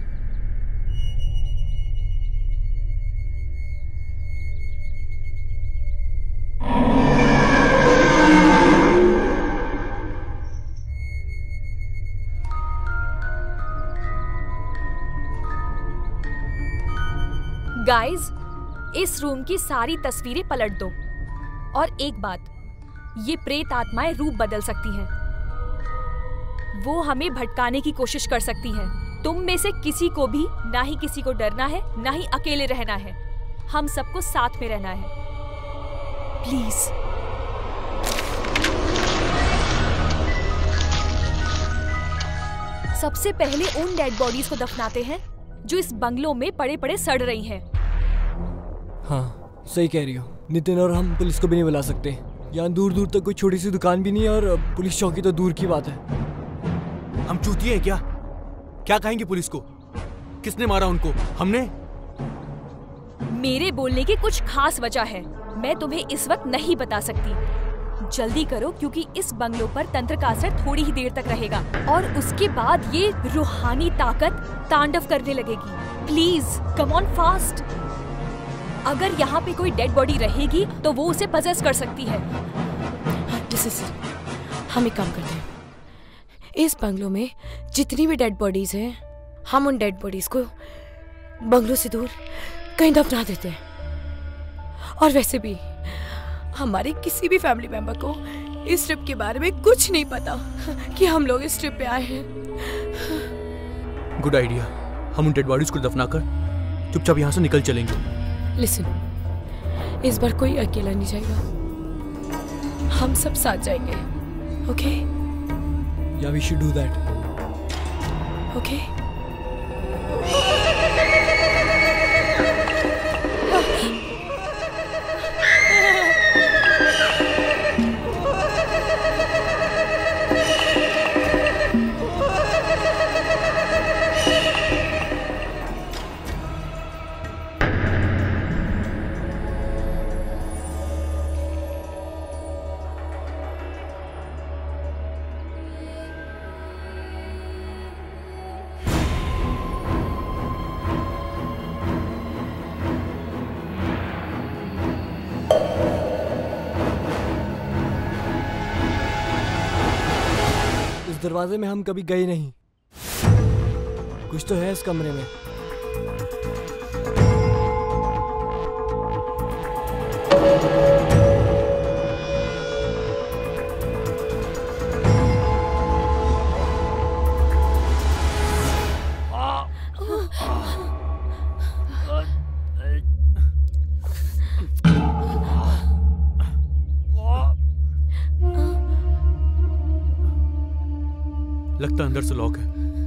Guys, इस रूम की सारी तस्वीरें पलट दो। और एक बात, ये प्रेत आत्माएं रूप बदल सकती हैं। वो हमें भटकाने की कोशिश कर सकती हैं। तुम में से किसी को भी ना ही किसी को डरना है, ना ही अकेले रहना है। हम सबको साथ में रहना है, प्लीज। सबसे पहले उन डेड बॉडीज को दफनाते हैं जो इस बंगलों में पड़े पड़े सड़ रही हैं। हाँ, सही कह रही हो। नितिन और हम पुलिस को भी नहीं बुला सकते। यहाँ दूर दूर तक कोई छोटी सी दुकान भी नहीं है और पुलिस चौकी तो दूर की बात है। हम चूतिए हैं क्या? क्या कहेंगे पुलिस को? किसने मारा उनको? हमने? मेरे बोलने की कुछ खास वजह है, मैं तुम्हें इस वक्त नहीं बता सकती। जल्दी करो, क्योंकि इस बंगलों पर तंत्र का असर थोड़ी ही देर तक रहेगा और उसके बाद ये रूहानी ताकत तांडव करने लगेगी। Please come on fast. अगर यहाँ पे कोई डेड बॉडी रहेगी तो वो उसे पजेस कर सकती है। हम एक काम करते हैं, इस बंगलों में जितनी भी डेड बॉडीज हैं, हम उन डेड बॉडीज को बंगलों से दूर कहीं दफना देते हैं। और वैसे भी हमारे किसी भी फैमिली मेंबर को इस ट्रिप के बारे में कुछ नहीं पता कि हम लोग इस ट्रिप पे आए हैं। Good idea. हम उन डेड बॉडीज को दफनाकर चुपचाप यहाँ से निकल चलेंगे। लिसन, इस बार कोई अकेला नहीं जाएगा, हम सब साथ जाएंगे। Okay? Yeah, we should do that. Okay? उस दरवाजे में हम कभी गए नहीं। कुछ तो है इस कमरे में। लगता अंदर से लॉक है।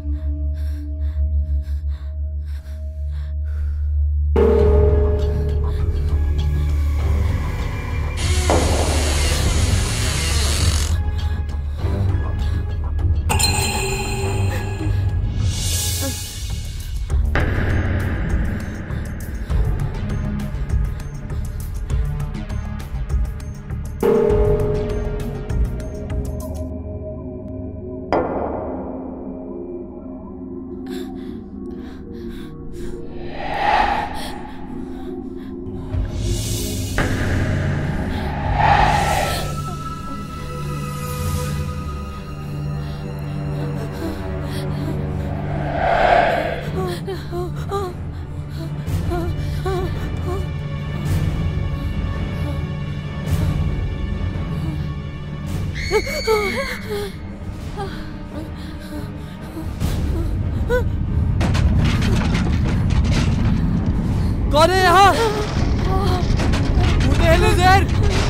कौन है यहाँ? Who the hell is there?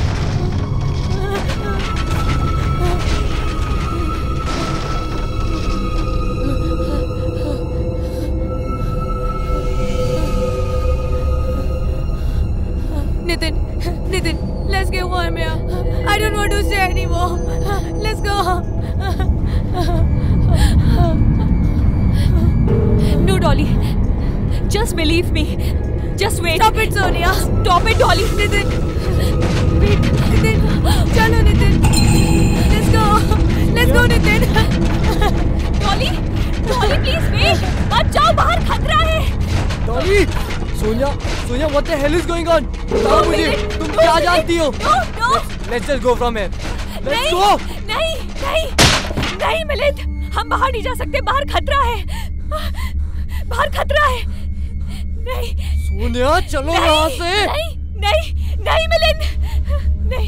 Nitin, let's get home here. I don't want to stay anymore. Let's go. No, Dolly. Just believe me. Just wait. Stop it, Sonia. Stop it, Dolly. Nitin. Wait. Nitin. Chalo, Nitin. Let's go. Let's go, Nitin. Dolly. Dolly, please wait. मत जाओ, बाहर खतरा है. Dolly. Sonia, what the hell is going on? बताओ मुझे, तुम क्या जानती हो? No. Let's just go from here. Let's go. नहीं मिलिंद, हम बाहर नहीं जा सकते. बाहर खतरा है. बाहर खतरा है. नहीं. सोनिया, चलो यहाँ से. नहीं मिलिंद, नहीं.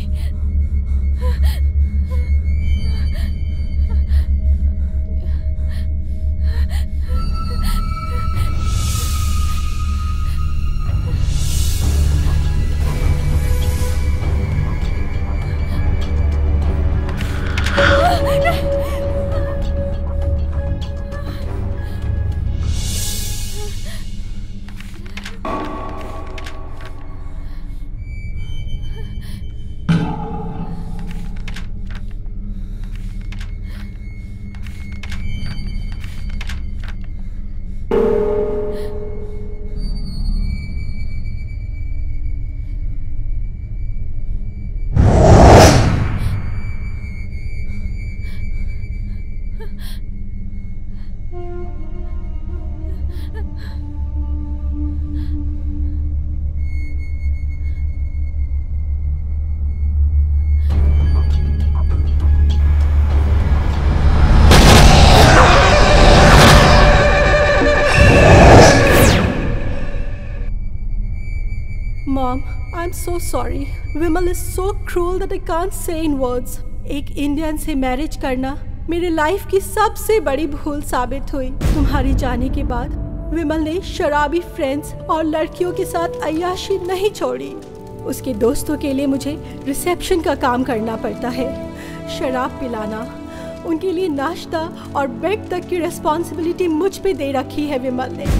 Mom, I'm so sorry. Vimal is so cruel that I can't say in words. एक इंडियन से मैरिज करना मेरे लाइफ की सबसे बड़ी भूल साबित हुई. तुम्हारी जाने के बाद विमल ने शराबी फ्रेंड्स और लड़कियों के साथ अय्याशी नहीं छोड़ी. उसके दोस्तों के लिए मुझे रिसेप्शन का काम करना पड़ता है. शराब पिलाना, उनके लिए नाश्ता और बेड तक की रिस्पॉन्सिबिलिटी मुझ पे दे रखी है विमल ने.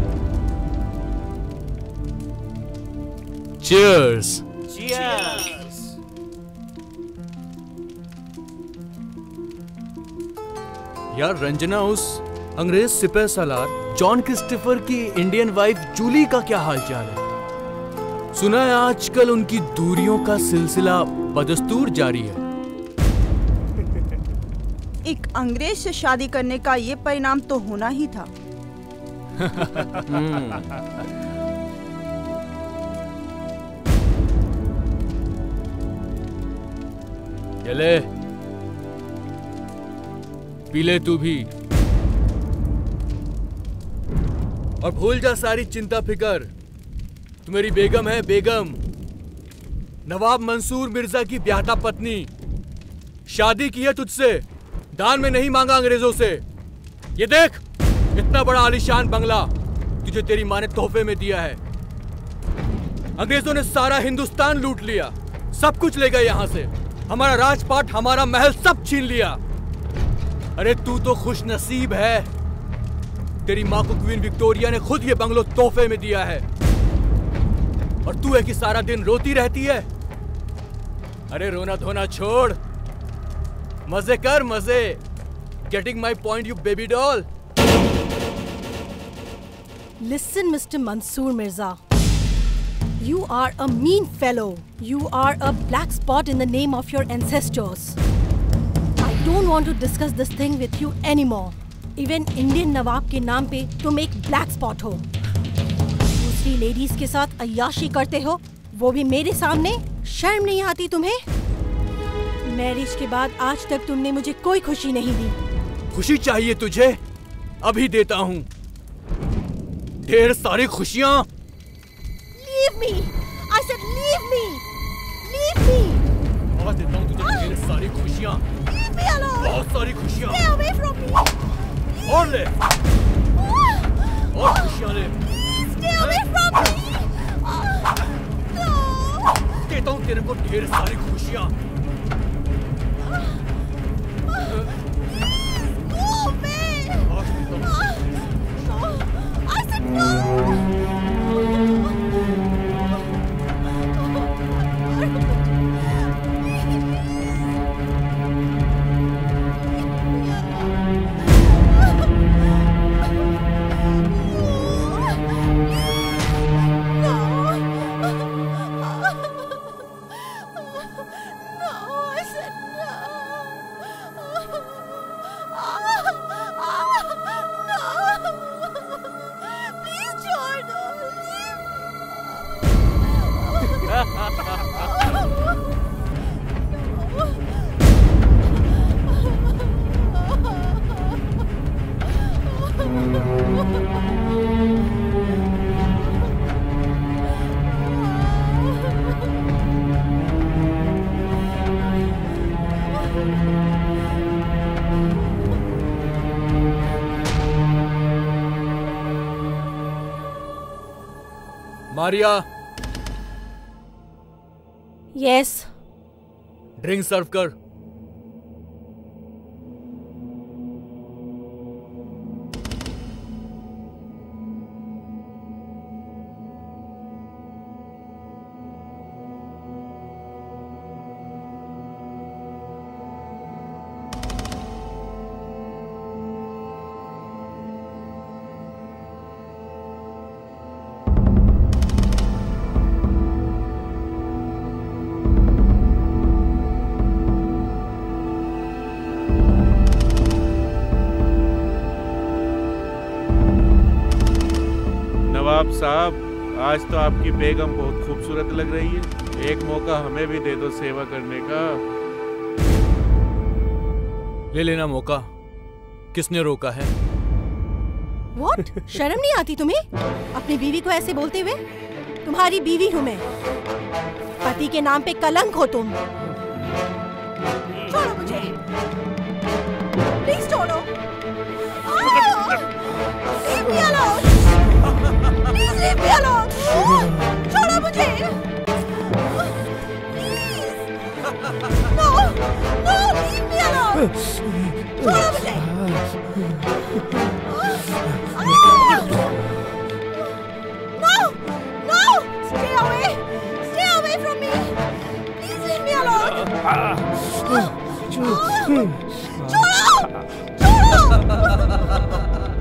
Cheers. Cheers. यार रंजना, उस अंग्रेज सिपह सालार जॉन क्रिस्टोफर की इंडियन वाइफ जूली का क्या हालचाल है? सुना है आजकल उनकी दूरियों का सिलसिला बदस्तूर जारी है. एक अंग्रेज से शादी करने का ये परिणाम तो होना ही था. चले, पी ले तू भी। और भूल जा सारी चिंता फिकर। तू मेरी बेगम है, बेगम। नवाब मंसूर मिर्जा की ब्याहता पत्नी। शादी की है तुझसे, दान में नहीं मांगा अंग्रेजों से। ये देख, इतना बड़ा आलीशान बंगला तुझे तेरी माँ ने तोहफे में दिया है। अंग्रेजों ने सारा हिंदुस्तान लूट लिया, सब कुछ ले गए यहाँ से। हमारा राजपाट, हमारा महल सब छीन लिया। अरे तू तो खुश नसीब है, तेरी माँ को क्वीन विक्टोरिया ने खुद ये बंगलो तोहफे में दिया है। और तू है कि सारा दिन रोती रहती है। अरे रोना धोना छोड़, मजे कर मजे। Getting my point you baby doll? Listen, Mr. Mansoor Mirza. You are a mean fellow. You are a black spot in the name of your ancestors. I don't want to discuss this thing with you anymore. Even Indian नवाब के नाम पे तुम एक black spot हो। दूसरी ladies के साथ अय्याशी करते हो, वो भी मेरे सामने। शर्म नहीं आती तुम्हें? मैरिज के बाद आज तक तुमने मुझे कोई खुशी नहीं दी। खुशी चाहिए तुझे? अभी देता हूँ ढेर सारी खुशियाँ। Leave me! I said leave me! Leave me! आज देता हूँ तुझे ढेर सारी खुशियाँ। Leave me alone! बहुत सारी खुशियाँ। Stay away from me! और ले, और खुशियाँ ले। Stay away from me! देता हूँ तेरे को ढेर सारी खुशियाँ। Go away! I said no! Maria. Yes. Drink serve कर। नवाब साहब, आज तो आपकी बेगम बहुत खूबसूरत लग रही है। एक मौका हमें भी दे दो सेवा करने का। ले लेना मौका, किसने रोका है? What? शर्म नहीं आती तुम्हें अपनी बीवी को ऐसे बोलते हुए? तुम्हारी बीवी हूँ मैं, पति के नाम पे कलंक हो तुम। छोड़ो मुझे, प्लीज छोड़ो। Leave me alone. Please leave me alone. छोड़ो मुझे। Please. No, no, leave me alone. छोड़ो मुझे। No, no, stay away. Stay away from me. Please leave me alone. छोड़ो, छोड़ो।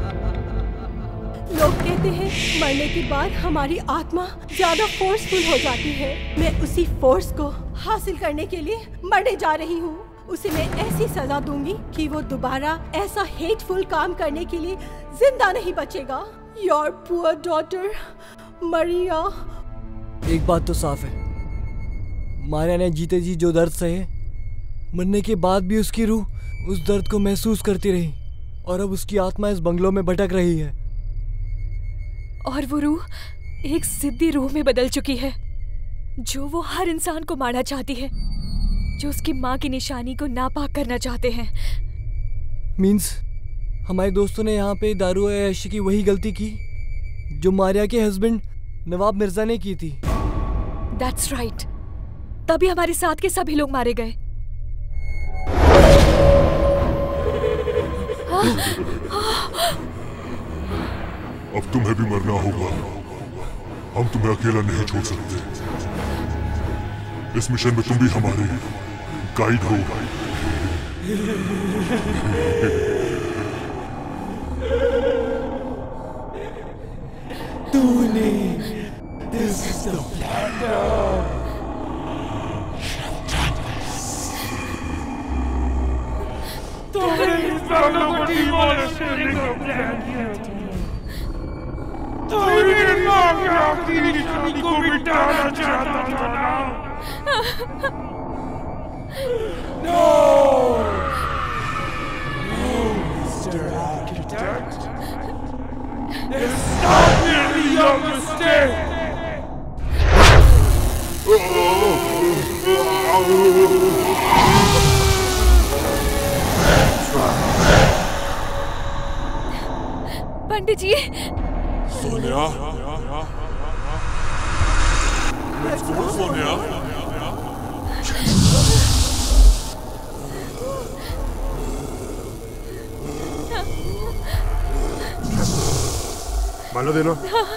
लोग कहते हैं मरने के बाद हमारी आत्मा ज्यादा फोर्सफुल हो जाती है। मैं उसी फोर्स को हासिल करने के लिए मरने जा रही हूँ। उसे मैं ऐसी सजा दूंगी कि वो दोबारा ऐसा हेटफुल काम करने के लिए जिंदा नहीं बचेगा। Your poor daughter, Maria. एक बात तो साफ है, मारिया ने जीते जी जो दर्द सहे मरने के बाद भी उसकी रूह उस दर्द को महसूस करती रही और अब उसकी आत्मा इस बंगलों में भटक रही है। और वो रूह एक जिद्दी रूह में बदल चुकी है, जो वो हर इंसान को मारना चाहती है, जो उसकी माँ की निशानी को नापाक करना चाहते हैं। मीन्स हमारे दोस्तों ने यहाँ पे दारू और ऐशी की वही गलती की जो मारिया के हस्बैंड नवाब मिर्जा ने की थी। That's right. तभी हमारे साथ के सभी लोग मारे गए। अब तुम्हें भी मरना होगा। हम तुम्हें अकेला नहीं छोड़ सकते। इस मिशन में तुम भी हमारे गाइड हो। तूने This is the platinum. तुमने इस बंगलों को डिमोलिश करने का प्लान किया था। तुमने माफिया की निशानी को मिटाना चाहता था ना? No, Mr. Architect. It's not merely your mistake. Pandit ji. Sonia, let's go, Sonia. मानो देना।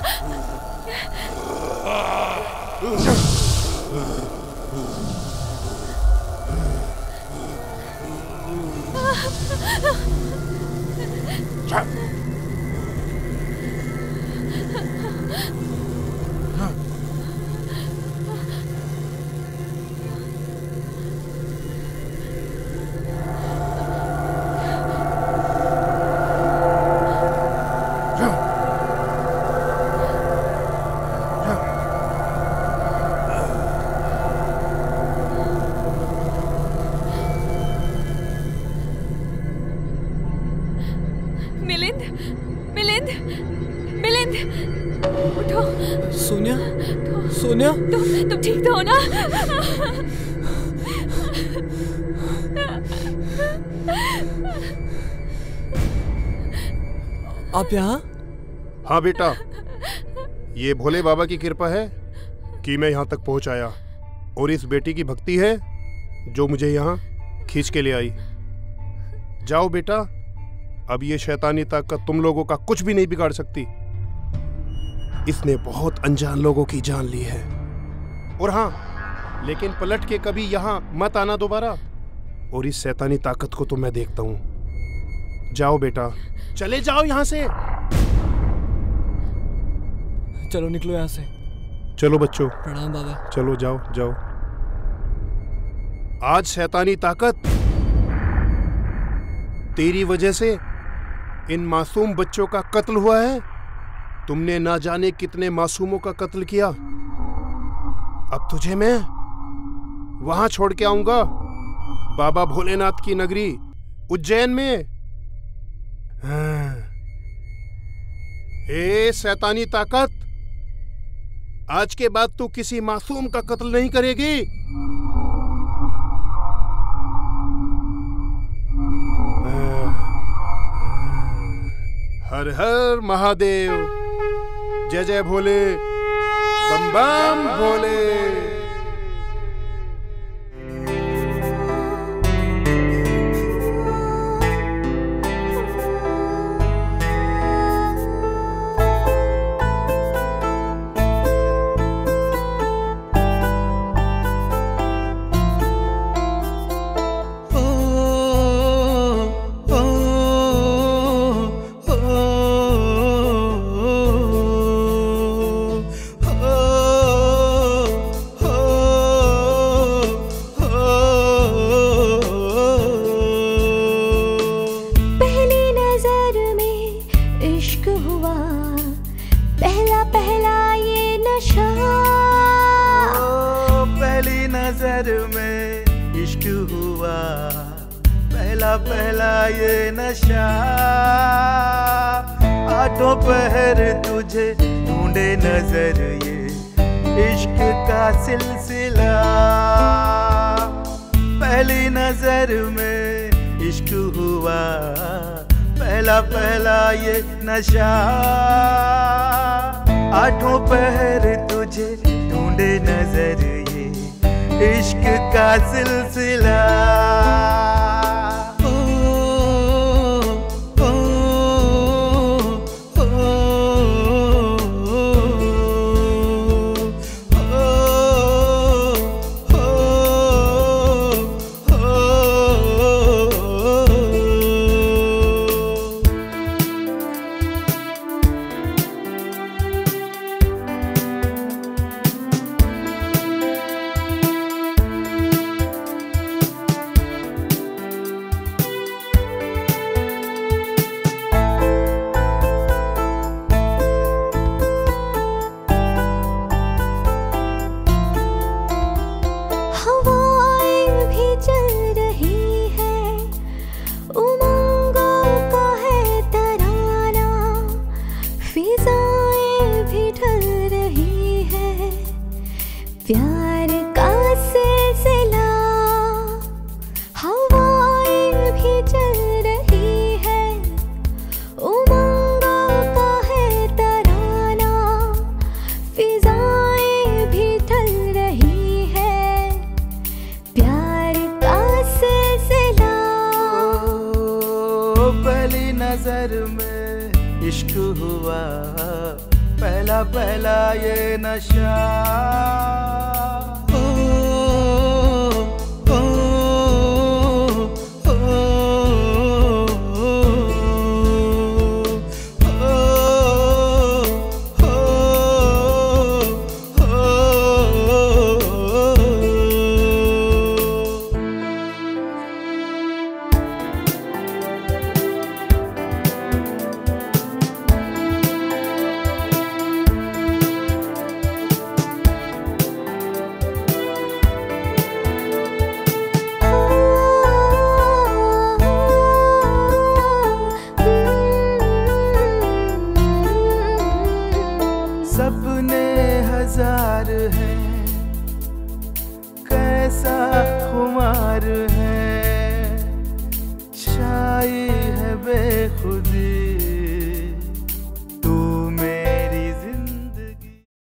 सोनिया, तुम ठीक तो हो ना? आप यहाँ? हाँ बेटा, ये भोले बाबा की कृपा है कि मैं यहाँ तक पहुँच आया, और इस बेटी की भक्ति है जो मुझे यहाँ खींच के ले आई। जाओ बेटा, अब ये शैतानी ताकत तुम लोगों का कुछ भी नहीं बिगाड़ सकती। इसने बहुत अनजान लोगों की जान ली है। और हाँ, लेकिन पलट के कभी यहाँ मत आना दोबारा, और इस शैतानी ताकत को तो मैं देखता हूँ। जाओ बेटा, चले जाओ यहाँ से। चलो निकलो यहाँ से। चलो बच्चों। प्रणाम बाबा। चलो जाओ जाओ। आज शैतानी ताकत तेरी वजह से इन मासूम बच्चों का कत्ल हुआ है। तुमने ना जाने कितने मासूमों का कत्ल किया। अब तुझे मैं वहां छोड़ के आऊंगा, बाबा भोलेनाथ की नगरी उज्जैन में। ए शैतानी ताकत, आज के बाद तू किसी मासूम का कत्ल नहीं करेगी। हर हर महादेव, जय जय भोले, बम बम भोले। पहला पहला ये नशा, आठों पहर तुझे ढूंढे नजर ये इश्क का सिलसिला। पहली नजर में इश्क हुआ, पहला पहला ये नशा, आठों पहर तुझे ढूंढे नजर ये इश्क का सिलसिला। प्यार का सिलसिला, हवाएं भी चल रही है, उमंगों का है तराना, फिजाएं भी ढल रही है, प्यार का सिलसिला। पहली नजर में इश्क हुआ, पहला पहला ये नशा। सपने हजार हैं, कैसा खुमार है,